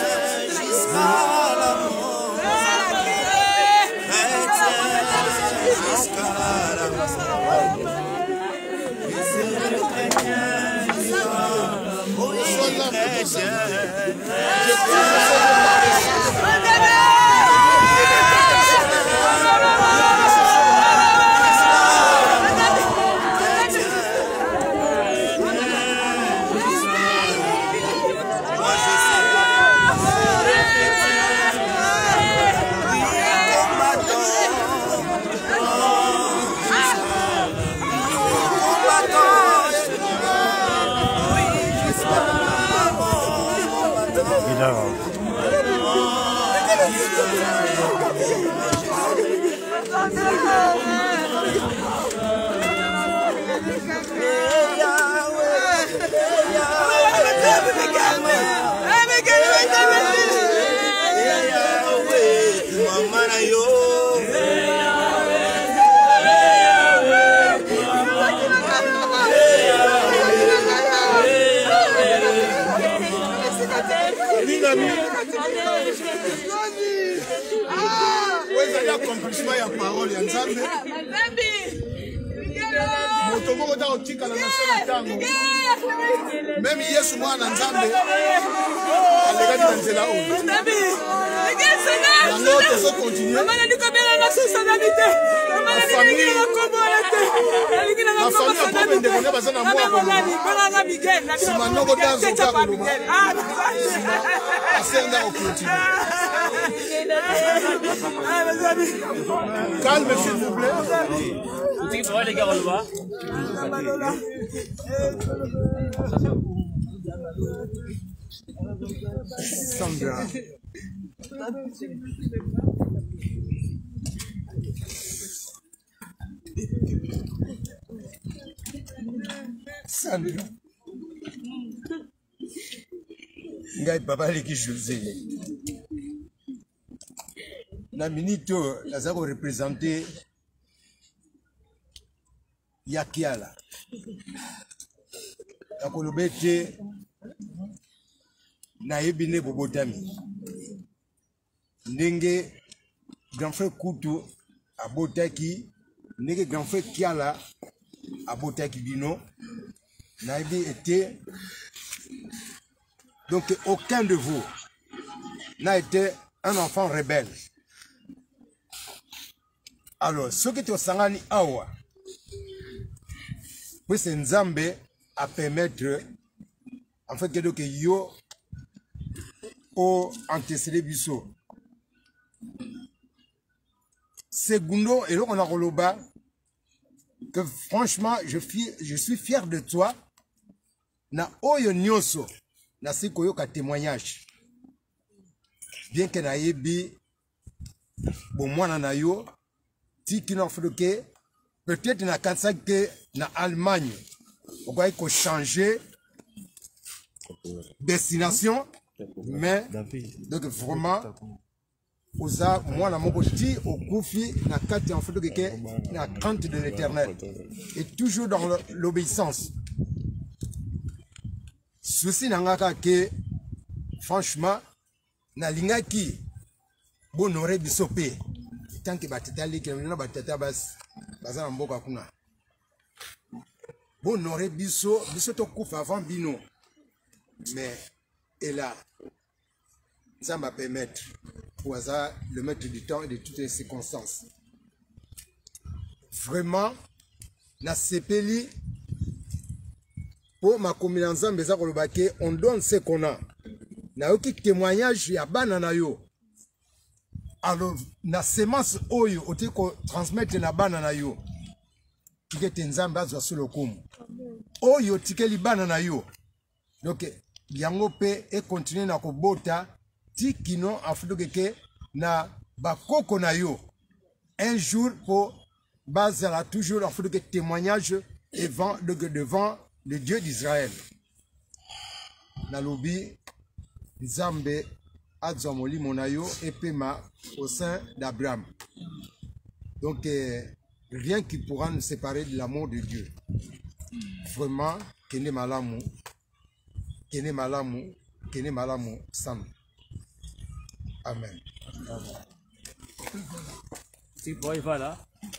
Wieder raus. Accomplissement ya parole ya Nzambe moto moko ta otikala na se na tango même Yesu mwana Nzambe alekaki na nzela oyo yango tozo continuer la famille apome ndekone baza na mwa sima noko danzo kakoluba asenga okontinue. Calme s'il vous plaît. Tu vois les gars, on va. Sandra. Sandra. Ngai papa leki José. Na minute naza ko représenter Yakiala. Akolobete na yebine bobotami. Ndenge grand frère Kutu abotaki, ndenge grand frère Kiala abotaki bino. Naïbi était. Donc aucun de vous n'a été un enfant rebelle. Alors, ce qui est au Sangani Awa, puis c'est Nzambe à permettre, en fait, que yo au antécédé biso. Segundo, et là on a roloba, que franchement, je suis fier de toi. Na oyo nyoso, na sikoyo ka témoignage. Bien que na yebi, bon moi na yo, ti qui n'a fait que peut-être na kansa que na Allemagne, on va changer destination, mais donc vraiment, oza moi na moko ti au koufi na kati en fait que na crainte de l'Éternel et toujours dans l'obéissance. Souci nangaka que franchement na lingaki bonore bisope tant que batata li que na batata bas bazana mboka kuna bonore biso to kufa avant bino mais et là ça m'a permettre pour ça le maître du temps et de toutes les circonstances vraiment na sepeli pour ma communauté mbeza kolobake on donne ce qu'on a na yoki témoignage ya bana na yo alors na semence oyo oti ko transmettre na bana na yo tikete nzambe azwa solo kumu oyo tikeli bana na yo donc yango pe et continuer na kobota tikino afudokeke na bakoko na yo un jour pour bazala toujours afudokeke témoignage devant le Dieu d'Israël. Nalobi Nzambe Adzamoli Monayo et Pema au sein d'Abraham. Donc rien qui pourra nous séparer de l'amour de Dieu. Vraiment, Kene Malamu, Kene Malamu, Kene Malamu Sam. Amen. Si boy voilà.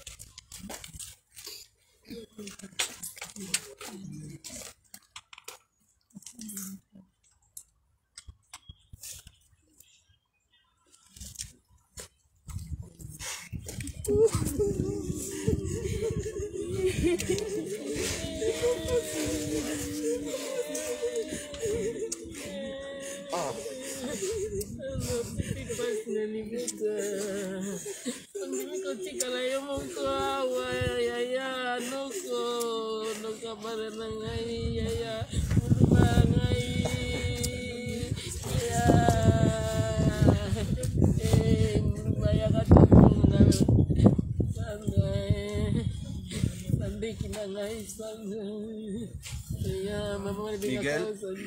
Miguel,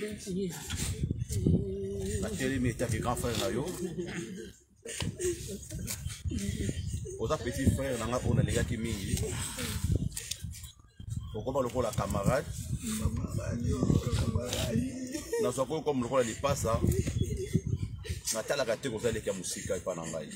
Mathieu est grand frère Nayo. Aux petits frères, on a les gars qui mingi. On comprend le rôle la camarade. Nous sommes comme le rôle de passa. Nathalie a gâté comme ça les musique et pas n'engager.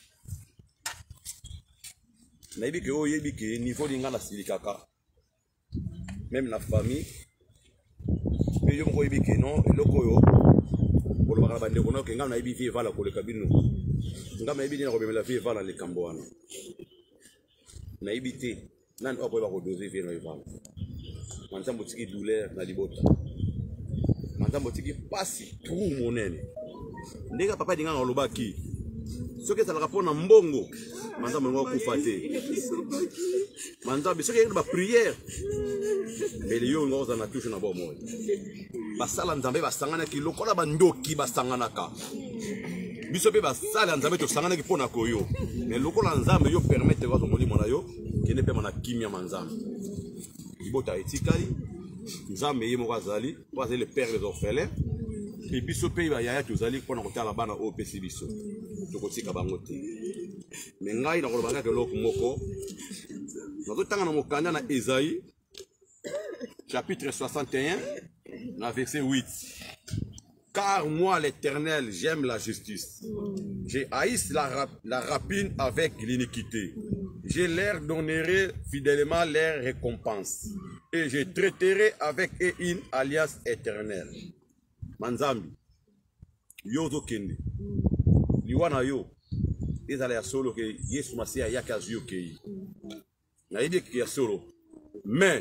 Naïbi que au yebi que niveau d'inga na silikaka. Même la famille. Mais je me dis que non, le koyo, pour le bagage de kono, que ngam na ibi vie vala pour le cabine. Ngam na ibi na robemela vie vala le kamboana. Na ibi te, nan opo ba ko doser vie no vala. Manza motiki douleur na libota. Manza motiki pasi trou monene. Ndeka papa dinga ngolobaki. Soki ça le rapport na mbongo. Manza mo kufate. Manza bi soki ba prière. Mais les gens ont na touche na bon mot. Basala nzambe basangana ki lokola bandoki basangana ka. Biso pe basala nzambe to sangana ki pona koyo. Mais lokola nzambe yo permettre ko moli mona yo ki ne pe mona kimia manzambe. Ibota etikali nzambe yemo kwazali, kwa le père des orphelins. Et biso pe ba yaya tozali pona kotala bana o pesi biso. Tokotika bango te. Mais ngai na kolobanga ke loko moko. Nazo tanga na mokanda na Esaïe chapitre 61, verset 8. Car moi, l'Éternel, j'aime la justice. J'ai haïs la rapine avec l'iniquité. Je leur donnerai fidèlement leur récompense. et je traiterai avec eux une alliance éternelle. Manzambi, yozo kende, liwana yo, ezala ya solo ke Yesu Masia yaka azuyo kei. Na idée qu'il y a solo. Mais,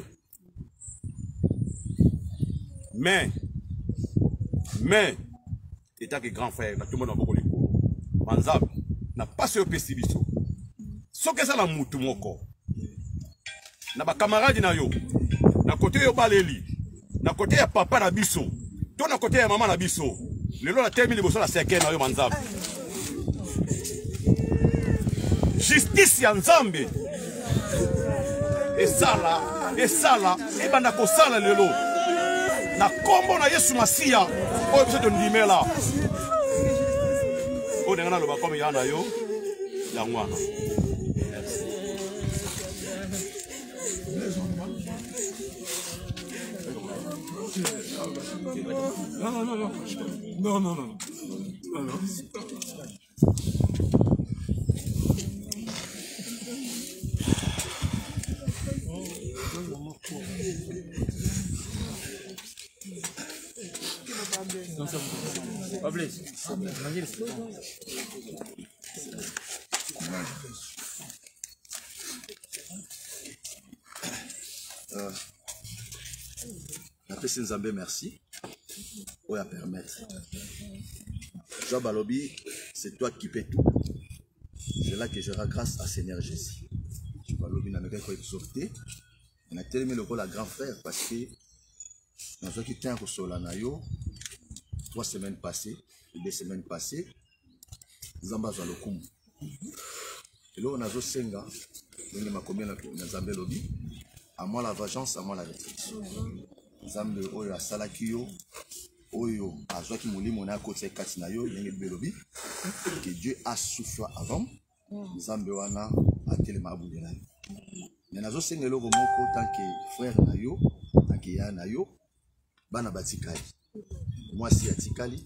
état que grand frère, tout le monde a beaucoup de cours. Manzambi, n'a pas ce pessibiso. Ce que ça la moutou moko. Na ba camarade na yo. Na côté yo baleli. Na côté ya papa na biso. To na côté ya maman na biso. Lelo na termine boso la seke na yo Manzambi. Justice ya Nzambe. Et sala, et banda ko sala lelo. Na kombo na Yesu Masia, o biso to ndimela. O denga na loba comme yana yo, ya ngwana. Non. Napesi Nzambe merci. Oya permettre. Job Balobi, c'est toi qui paie tout. C'est là que je rends grâce à Seigneur Jésus. Job Balobi n'a pas exhorté. On a tellement le rôle à grand frère parce que dans ce qui tient au Solanayo, 3 semaines passées, 2 semaines passées, Zamba Zalokum. Et là on a Zosenga, on a combien dans Zambé Lobby, à moi la vengeance, à moi la rétribution. Zambé Oyo a Salakio, Oyo a Joaki Mouli, mon a côté Katinayo, Belobi, que Dieu a soufflé avant, Zambé Wana a Télémabou de l'année. Mais nazo sengelo komoko tant que frère nayo, tant que ya nayo, bana batikali. Moi si atikali.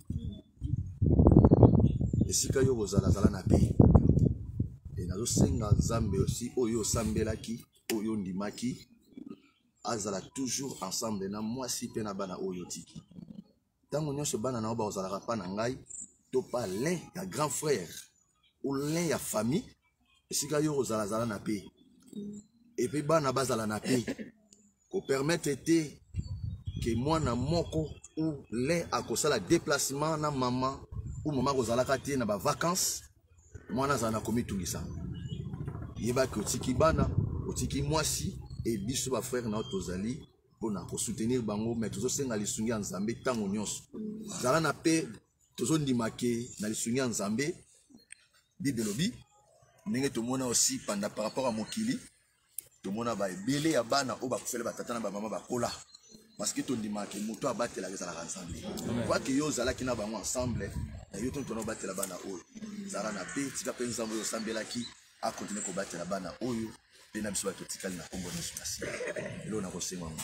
Esika yo bozala zala na pe. Et nazo senga Nzambe aussi oyo sambelaki, oyo ndimaki, azala toujours ensemble na moi si pe na bana oyo tiki. Tango nyonso bana na ba ozala pa na ngai, to pa l'un ya grand frère ou l'un ya famille, esika yo bozala zala na pe. Et puis bana bazala na pe ko permettre que moi na moko ou l'un a kosala déplacement na maman ou maman kozala kati na ba vacances moi na zana komi tungisa yeba ko tiki bana otiki mwasi et biso ba frère na tozali pona ko soutenir bango mais tozo senga lisungi Nzambe tango nyonso zala na pe tozo ndimake na lisungi Nzambe Bible lobi ndenge tomona aussi pendant par rapport à mokili tout le monde a belé à bana ou bakufele batata na ba mama bakola parce que ton dimake moto abatela ezala ensemble quoi que yo zala kina bango ensemble na yo ton tono batela bana oyo zala na pe tika pe nzambo yo sambelaki a continuer ko batela bana oyo pe na biso ba totikali na kombo na sumasi lo na ko senga ngo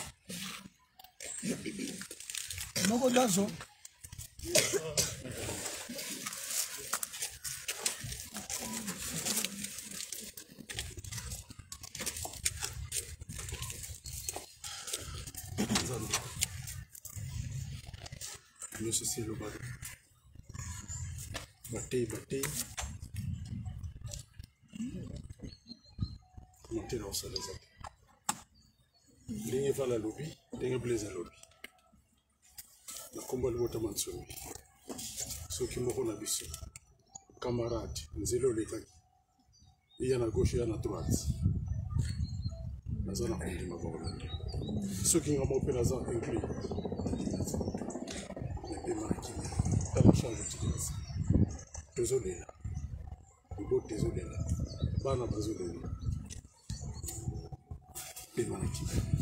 moko dazo Nous c'est le bas. Bâté. Monter dans ça les autres. Ligne va la lobby, ligne blaze à lobby. La combat le moto mansoni. Ceux qui m'ont abisso. Camarades, nzelo les gars. Il y en a gauche, il y en a droite. La zone a conduit ma voix. Ceux qui ont monté la zone inclus. Désolé là. Désolé là. Bana désolé là. Pémanaki.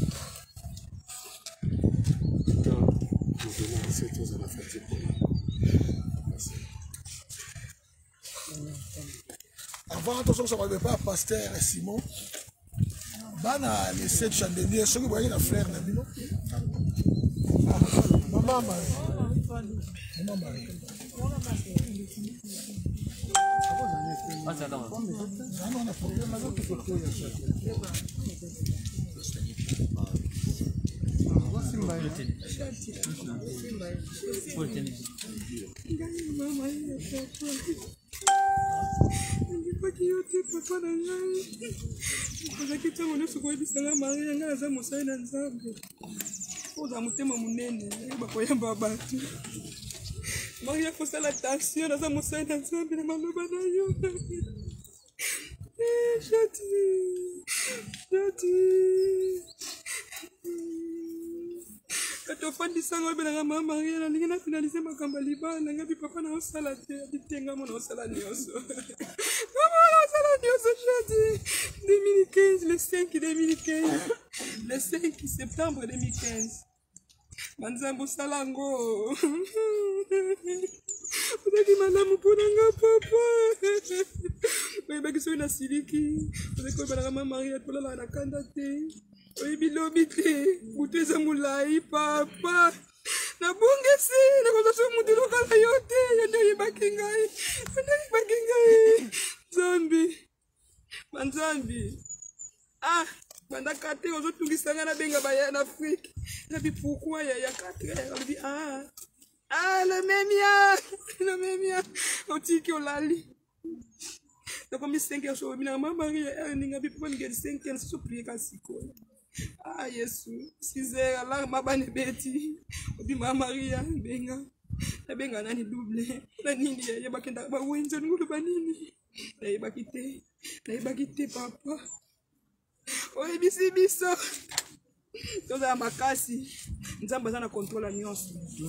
Quand nous donnons cette chose à la fête pour nous. Avant attention ça va pas pasteur Simon. Bana les 7 chandeliers ceux qui voyaient la fleur na bino. Maman Marie. ndipaki yo te papa na ngai ozalaki ntango nyonso koyebisanga maria ngai naza mosali na nzambe oza motema monene bakoyamba bato maria kosala tension naza mosali na nzambe na maloba na yo shati kati ofandisanga obelanga mama maria nalingi na finalize makambo ya libala na ngai papa na osala te abitengamo na osala nyonso shati 2015 le 5 septembre 2015 manzambe osala yango ozaki malamu mpona nga papa oyebaki soki nasiliki ozaki oyebelanga mama maria tolalaka na kanda te oyebi lobi te butu eza molai papa nabongisi nakoza so mutu lokala yo te yande oyebaki ngai manzambi bandaka te ozotungisa ngai nabenga baya na afrike nabi pourkui ya kate alobi lememia otiki olali nakomi 5 heures obinaka mama maria ninga bipo ningeli 5 heures so prieka sikoyo yesu 6 heures alarme abane beti obi mama maria nabenga nani double na nini yebaki bawenza ngulu banini nayebaki te papa oyebisi biso tozala makasi nzambe aza na kontrola nyonso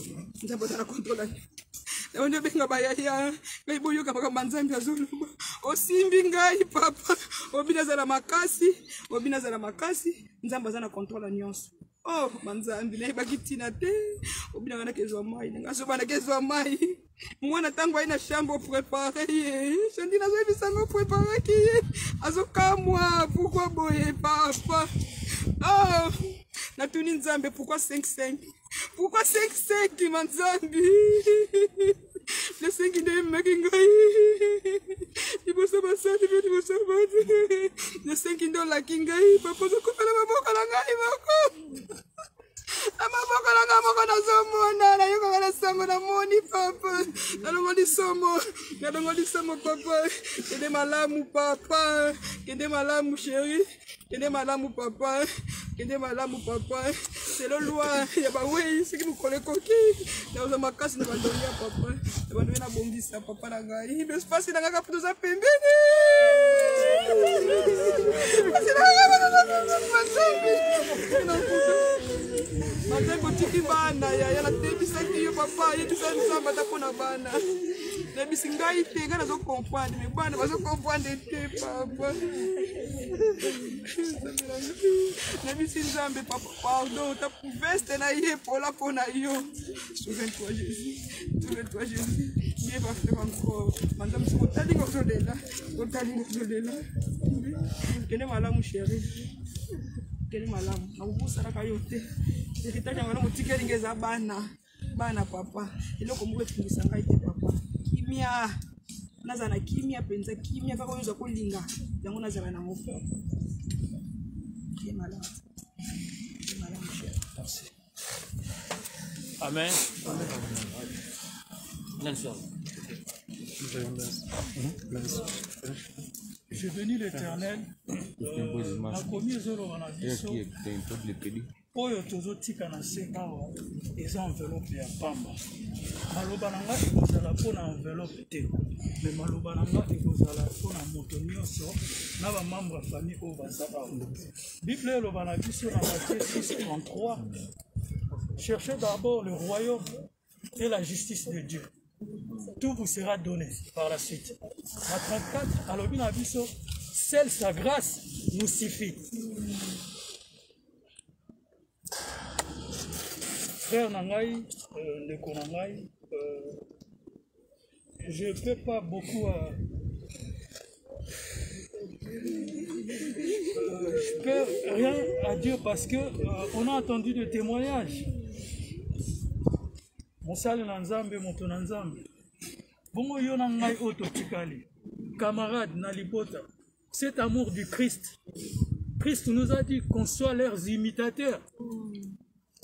ondi obenga bayaya ngai boyoka makambo ya nzambe azoloba osimbi ngai papa obi nazala makasi nzambe aza na kontrola nyonso manzambe nayebaki ntina te obinanga nakezwa mai nangasoba nakezwa mai mwana ntango ayi na chambre oprépare ye shandi nazoyebisanga opreparaki ye azokamwa pourkui boye papa natuni nzambe pourkui 5-5 manzambe le 5 nde ememaki ngai liboso basali mpe liboso bati le 5 nde olaki ngai papa ozokopela maboko na ngai moko na maboko na ngai moko nazomona nayokaka na sango namoni papa nalongoli somo papa kende malamu papa kende malamu sheri kende malamu papa selo loi ya bawei soki mokolo ekoki naoza makasi na bandoli ya papa na bandoli nabongisa papa na ngai espasi na ngai kapo toza pembeni mazambe otiki bana yaya natebisaki yo papa yebisa nzambe ata mpona bana nayebisi ngai te ngai nazokomprendre me bana bazokomprendre te papa nayebisi nzambe papa pardon ta veste na ye pola mpona yo souviens-toi Jésus ye bafere encore manzambe soki otalinga ozolela kende malamu sheri kende malamu nakobusalaka yo te héritage yango nango tikelinga eza bana papa eloko moko etungisa ngai te papa kimia nazala na kimia mpenza kimia kaka oyo oza kolinga yango nazala nango papa malamu merci amen Je bénis l'Éternel. Nakomi ezoloba na biso oyo tozotika na se awa eza enveloppe ya pamba. Maloba na ngai ekozala mpona enveloppe te, me maloba na ngai ekozala mpona moto nyonso na bamembre ya famille oyo baza awa. Bible eloba na biso na Matthieu 6:33, cherchez d'abord le royaume et la justice de Dieu. Tout vous sera donné par la suite. À 34, alobi na biso, seule sa grâce nous suffit. Frère Nangai, ndeko Nangai, je ne peux pas beaucoup... je peux rien à dire parce que on a entendu des témoignages. Mosali na nzambe moto na nzambe bongo yo na ngai oto tikali camarade na libota cet amour du Christ nous a dit qu'on soit leurs imitateurs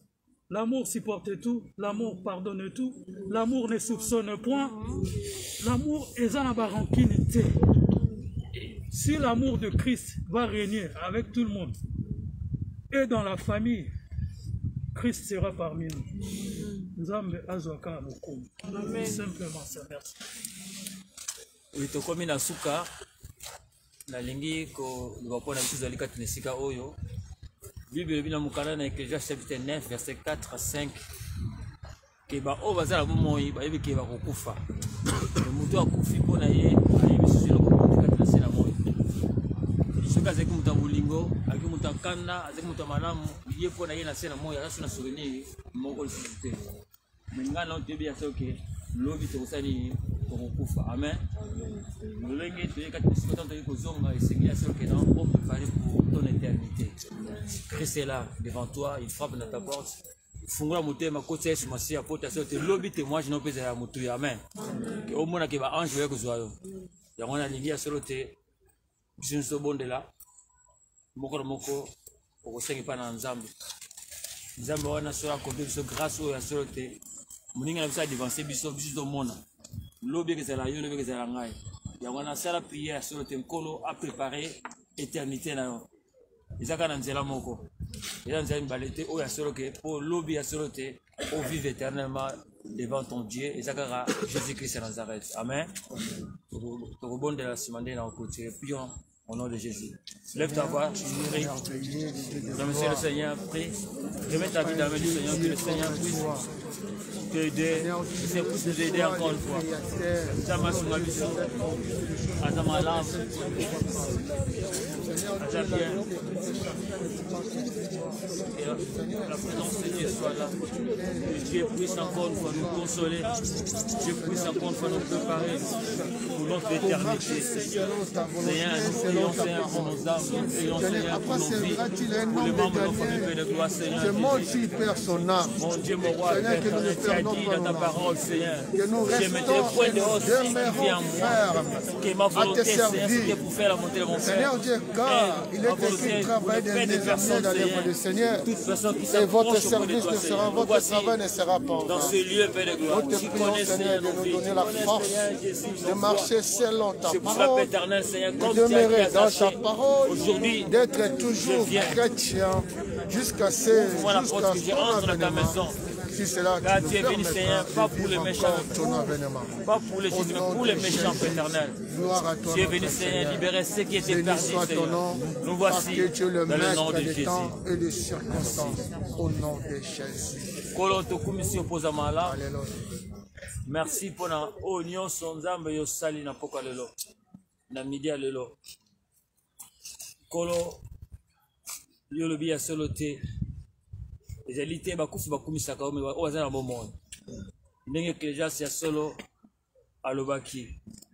L'amour supporte tout, l'amour pardonne tout, l'amour ne soupçonne point, l'amour est en rancune. Si l'amour de Christ va régner avec tout le monde et dans la famille, Christ sera parmi nous. Nzambe azwaka mokumu. Simplement ça, merci. Oui, tokomi na suka nalingi ko lipona biso zali kati na esika oyo Bible bina mukana na Ecclésiaste chapitre 9 verset 4 à 5 ke ba o bazala bomoi ba yebi ke ba kokufa mutu akufi pona ye ayebi silo ko kati na sena moi soka zeki mutu bolingo aki mutu kanda azeki mutu malamu ye pona ye na sena moi aso na souvenir moko lisite menga na tebi ya soke lobi to sani kokufa amen lolenge to yeka tisiko tanto yeko zonga esengi ya soke na on préparer pour ton éternité. Christ est là devant toi, il frappe dans ta porte. Fungula mutema koti Yesu Masia porte à sote lobi témoignage no pesa ya mutu ya amen. Ke omona ke ba ange yeko zwayo. Ya ngona lingi ya solote biso bondela moko okosengi pa na Nzambe. Nzambe wana sora konte biso grâce o ya solote. Muninga na biso avancer biso do mona. Lobi ke zala yo lobi ke zala ngai. Ya ngona sala prière sur le nkolo a préparé éternité na yo. Izaka na nzela moko. Eza nzela mbalete o ya solo ke po lobi ya solo te o vive éternellement devant ton Dieu. Izaka Jésus-Christ de Nazareth. Amen. Tokobonde la simande na côté. Prions au nom de Jésus. Lève ta voix, prie. Monsieur le Seigneur, prie. Remets ta vie dans la main du Seigneur, que le Seigneur puisse t'aider. Que c'est pour nous aider encore une fois. Zama sur ma mission. Azama l'âme. Azama bien. Et la présence de Dieu soit là. Que Dieu puisse encore une fois nous consoler. Dieu puisse encore une fois nous préparer pour notre éternité. Seigneur, nous prions Seigneur pour nos âmes. Nous prions Seigneur pour nos vies. Pour les membres de nos familles, Père de gloire, Seigneur. Mon Dieu, mon roi, Père, tu as dit dans ta parole, Seigneur. Je mettrai le point de haut qui vient en moi. Que ma volonté, Seigneur, c'était pour faire la montée de mon Père. Seigneur Dieu, car il est écrit travail des personnes dans l'œuvre du Seigneur. Et votre service ne sera, votre travail ne sera pas en vain. Dans ce lieu, Père de gloire, nous te prions, Seigneur, de nous donner la force de marcher selon ta parole, de demeurer dans ta parole, d'être toujours chrétien jusqu'à ce avènement. Si c'est là que tu es venu, Seigneur, pas pour les méchants, pas pour les Jésus, mais pour les méchants, éternels. Tu es venu, Seigneur, libérer ceux qui étaient perdus, Seigneur. Nous voici dans le nom de Jésus. Et de circonstances, au nom de Jésus. Merci pour la oignon, son Nzambe yo sali na poka lelo. Na midi à lelo. Kolo yo lobi ya solo te. Ezalite bakufi bakumisaka o me o azana bomon. Ndenge Ecclésiaste ya solo alobaki.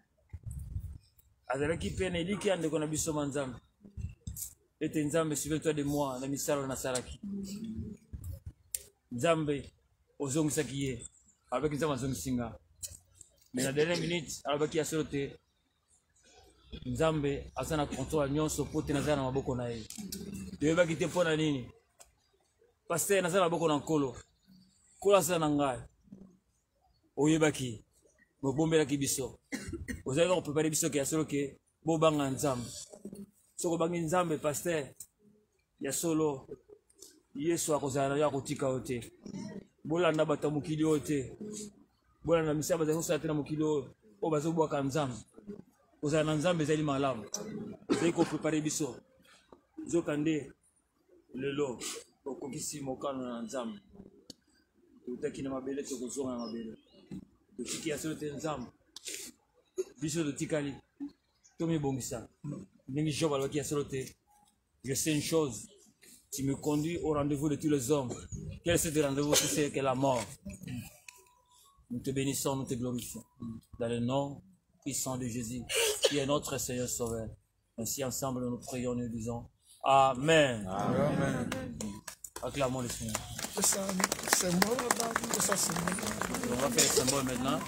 Azalaki pene eliki ande kona biso manzambe. Ete Nzambe souviens-toi de moi na misala na saraki. Nzambe ozongisaki ye. Avec Nzambe azongisinga. Mais na dernière minute alobaki ya solo te. Nzambe azana contrôle nyonso pote na zana maboko na ye. Toyebaki te pona nini? Pasteur nazala maboko na nkolo. Kola azana ngai. Oyebaki. Bobombelaki biso. Ozali ko préparer biso ke ya solo ke bobanga Nzambe. Soko bangi Nzambe pasteur ya solo Yesu akozala ya kotika ote. Bolanda bato mokili oyo te. Bolanda misala bazali kosala te na mokili oyo oyo bazobwaka Nzambe. Kozala na Nzambe ezali malamu. Ezali koprepare biso. Zokande lelo okokisi mokano na Nzambe. Totaki na mabele tokozonga na mabele. Totiki ya solo te Nzambe. Biso totikali. Tomibongisa. Ndenge Job alobaki ya solo te. Je sais une chose. Tu me conduis au rendez-vous de tous les hommes. Quel est ce rendez-vous? C'est que la mort. Nous te bénissons, nous te glorifions. Dans le nom puissant de Jésus, qui est notre Seigneur Sauveur. Ainsi, ensemble, nous prions, nous disons Amen. Amen. Acclamons le Seigneur. On va faire le symbole maintenant.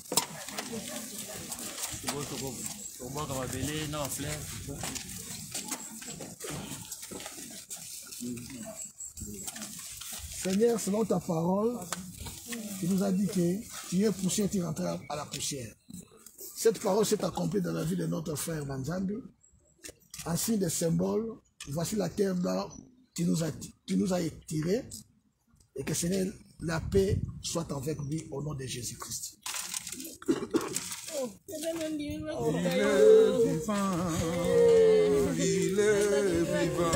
Comment on va belé, non, fleur. Seigneur, selon ta parole, tu nous as dit que tu es poussière, tu rentres à la poussière. Cette parole s'est accomplie dans la vie de notre frère Manzambi. En signe de symbole, voici la terre dont tu nous as tirés, et que Seigneur, la paix soit avec lui au nom de Jésus-Christ. Il est vivant, il est vivant,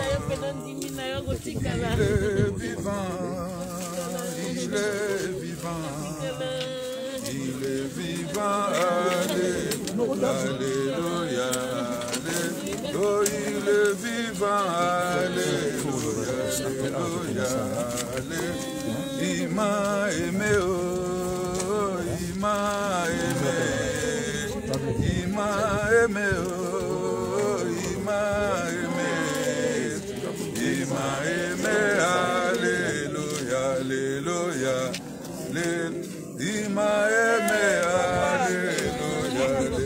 il est vivant, il est vivant, alléluia, oh il est vivant, alléluia, il m'a aimé, oh il m'a aimé. Il m'a aimé, oh, il m'a aimé, il m'a aimé, alléluia, alléluia, il m'a aimé, alléluia,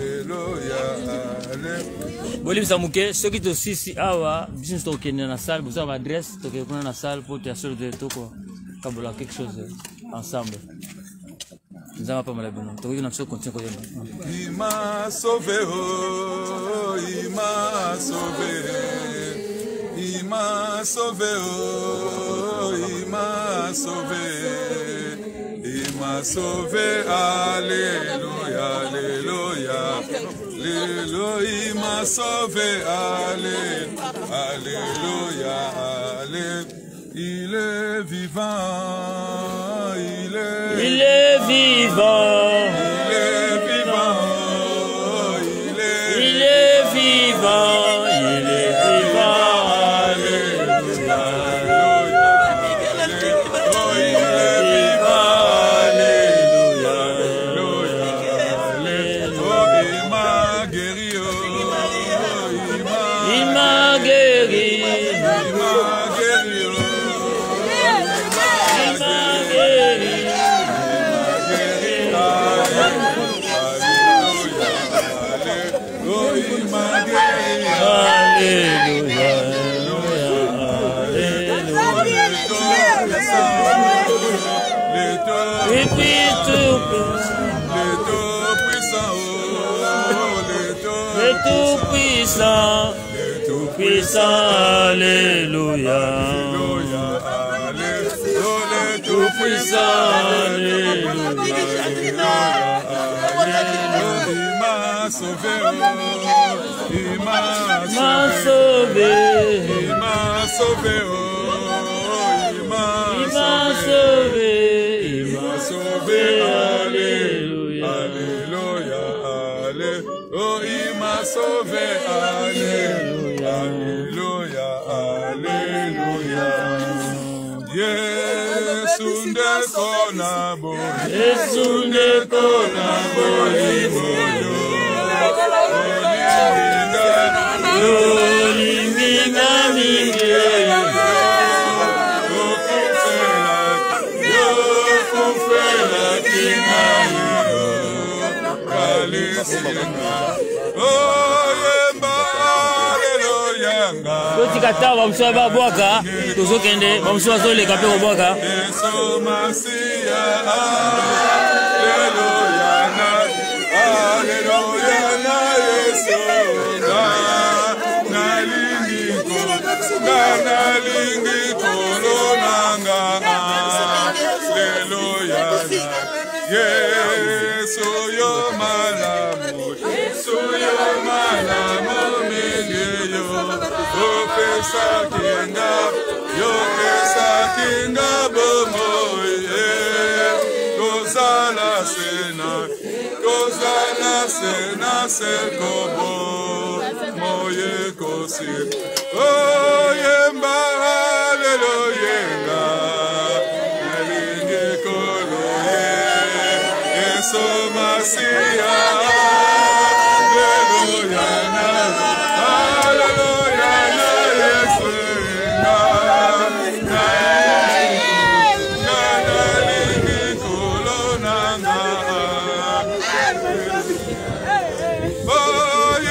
alléluia. Bolim Samuke, ceux qui te ici, awa, bien sûr qu'il y a une salle, vous avez adresse, donc il y a une salle pour te assurer de tout quoi, comme voilà quelque chose ensemble. Nous avons pas mal de bon. Il m'a sauvé, oh, il m'a sauvé, il m'a sauvé, oh, il m'a sauvé, il m'a sauvé, alléluia, alléluia, alléluia, il m'a sauvé, alléluia, alléluia, il est vivant, il est vivant, il est vivant, il est vivant, il est vivant, alléluia, oh il est vivant, alléluia, alléluia, oh il m'a guéri, oh il m'a guéri, il m'a guéri, le Tout-Puissant, alléluia, le Tout-Puissant, alléluia, il m'a sauvé, il m'a sauvé, il m'a sauvé, il m'a sauvé, il m'a sauvé, alléluia, alléluia, oh il m'a sauvé, alléluia, alléluia, alléluia. Yesu ndekonabo, Yesu ndekonabo, olinginga mingi, yokufela kinani, kalisinga, oyemba aleluya. Totikata bamuso babwaka tozokende bamuso bazoleka mpe kobwaka Yesu Masiya, aleluya na, aleluya na Yesu nalingi kolonanga, aleluya na Yesu yo malamu, Yesu yo malamu mingiyo, opesa kinga bomoye, kozala sena sekobo moye kosi, oyemba haleluya, elinge koloye, Yesu Masiya, haleluya na, haleluya na Yesu na, nalingi kolonanga,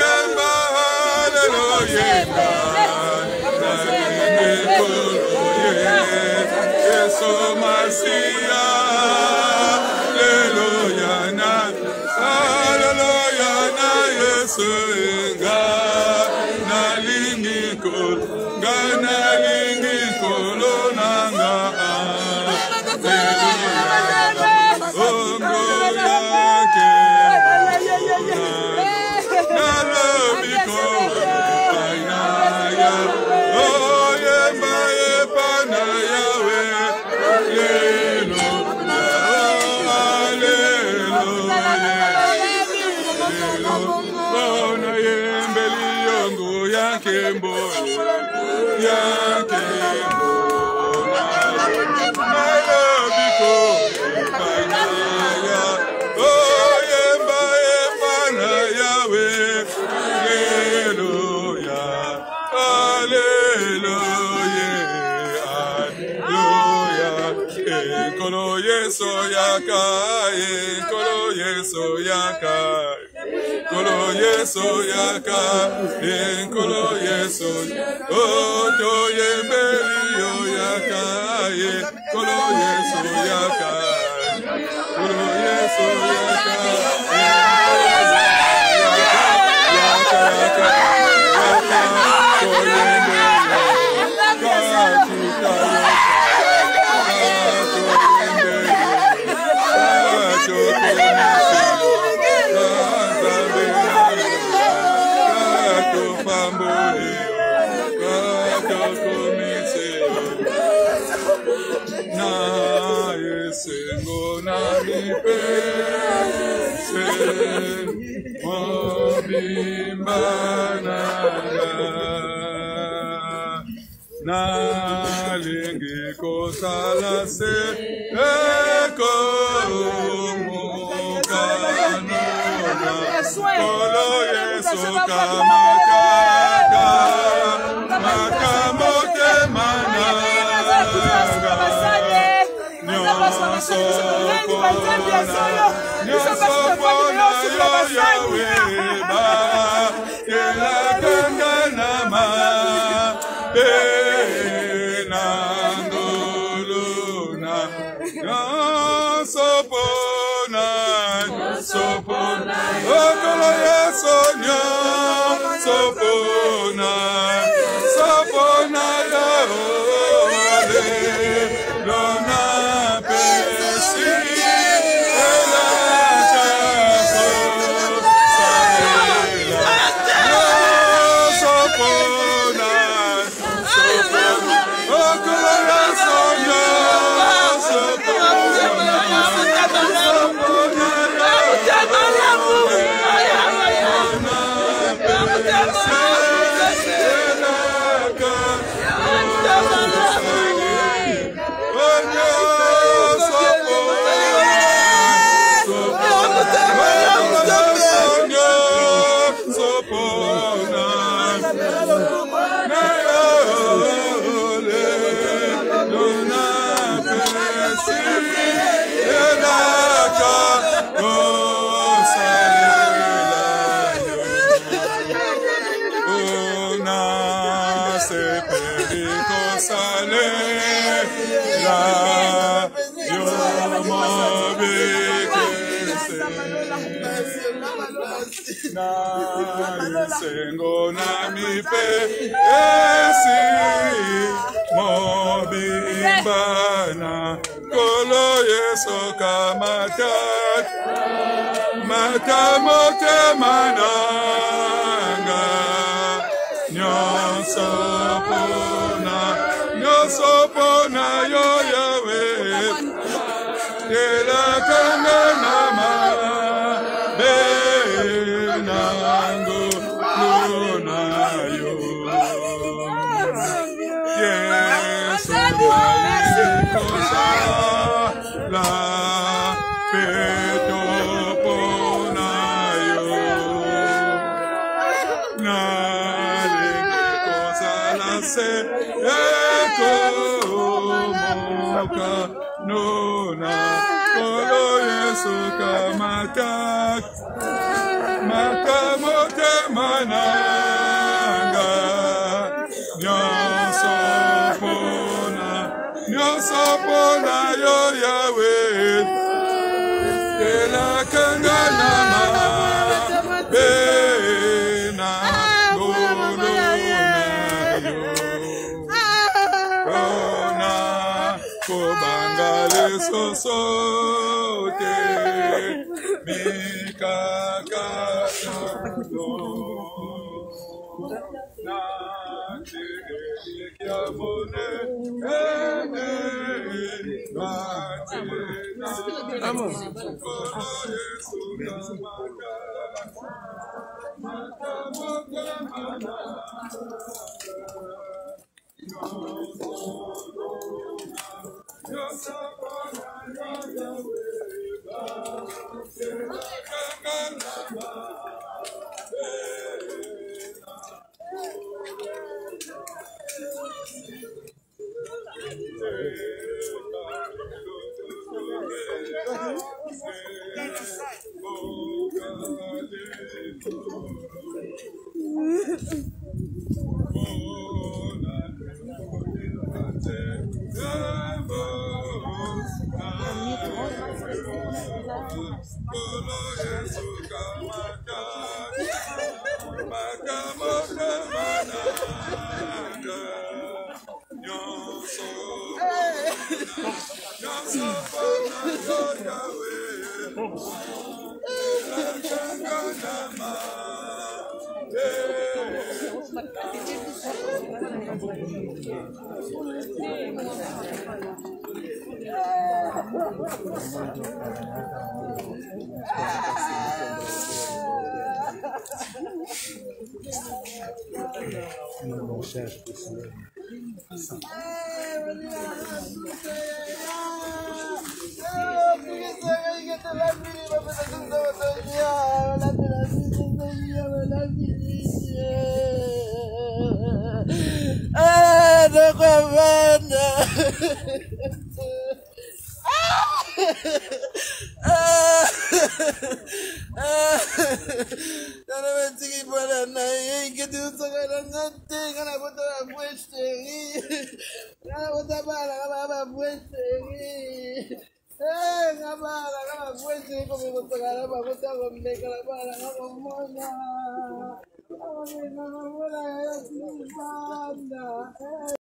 oyemba haleluya, nalingi koloye, Yesu Masia. Hallelujah na. Hallelujah na Yesu nga. Nalingi kolo. Nga nalingi kolo nanga. Kolo Yesu yakai, Kolo Yesu yakai, Kolo Yesu yakai, Kolo Yesu, oh to yembeli yo yakai, Kolo Yesu yakai, Kolo Yesu yakai, nalingi kosala se ekomukanona kolo Yesu kamakaka makamotema nanga nyonso pona yo Yawe ba kelakanga nama Benangoluna, Sopona, Sopona, Okolo Yesonya, Sopona, Sopona Yaole, Lona Pesi, Ela Chako, Saela, Sopona. Sengo na mi pe esi mobimbana kolo Yesu kamatat matamote mananga nyonso pona yo Yawe kela kanga nama benango luna yo Yesu kosa la peto pona yo na kosa la se moka nona kolo Yesu kamatak matamote mananga nyonso nyonso mpona yo yawe elakanga na mabe na ngolo na yo mpona kobanga lesoso te mikaka yo na ya mone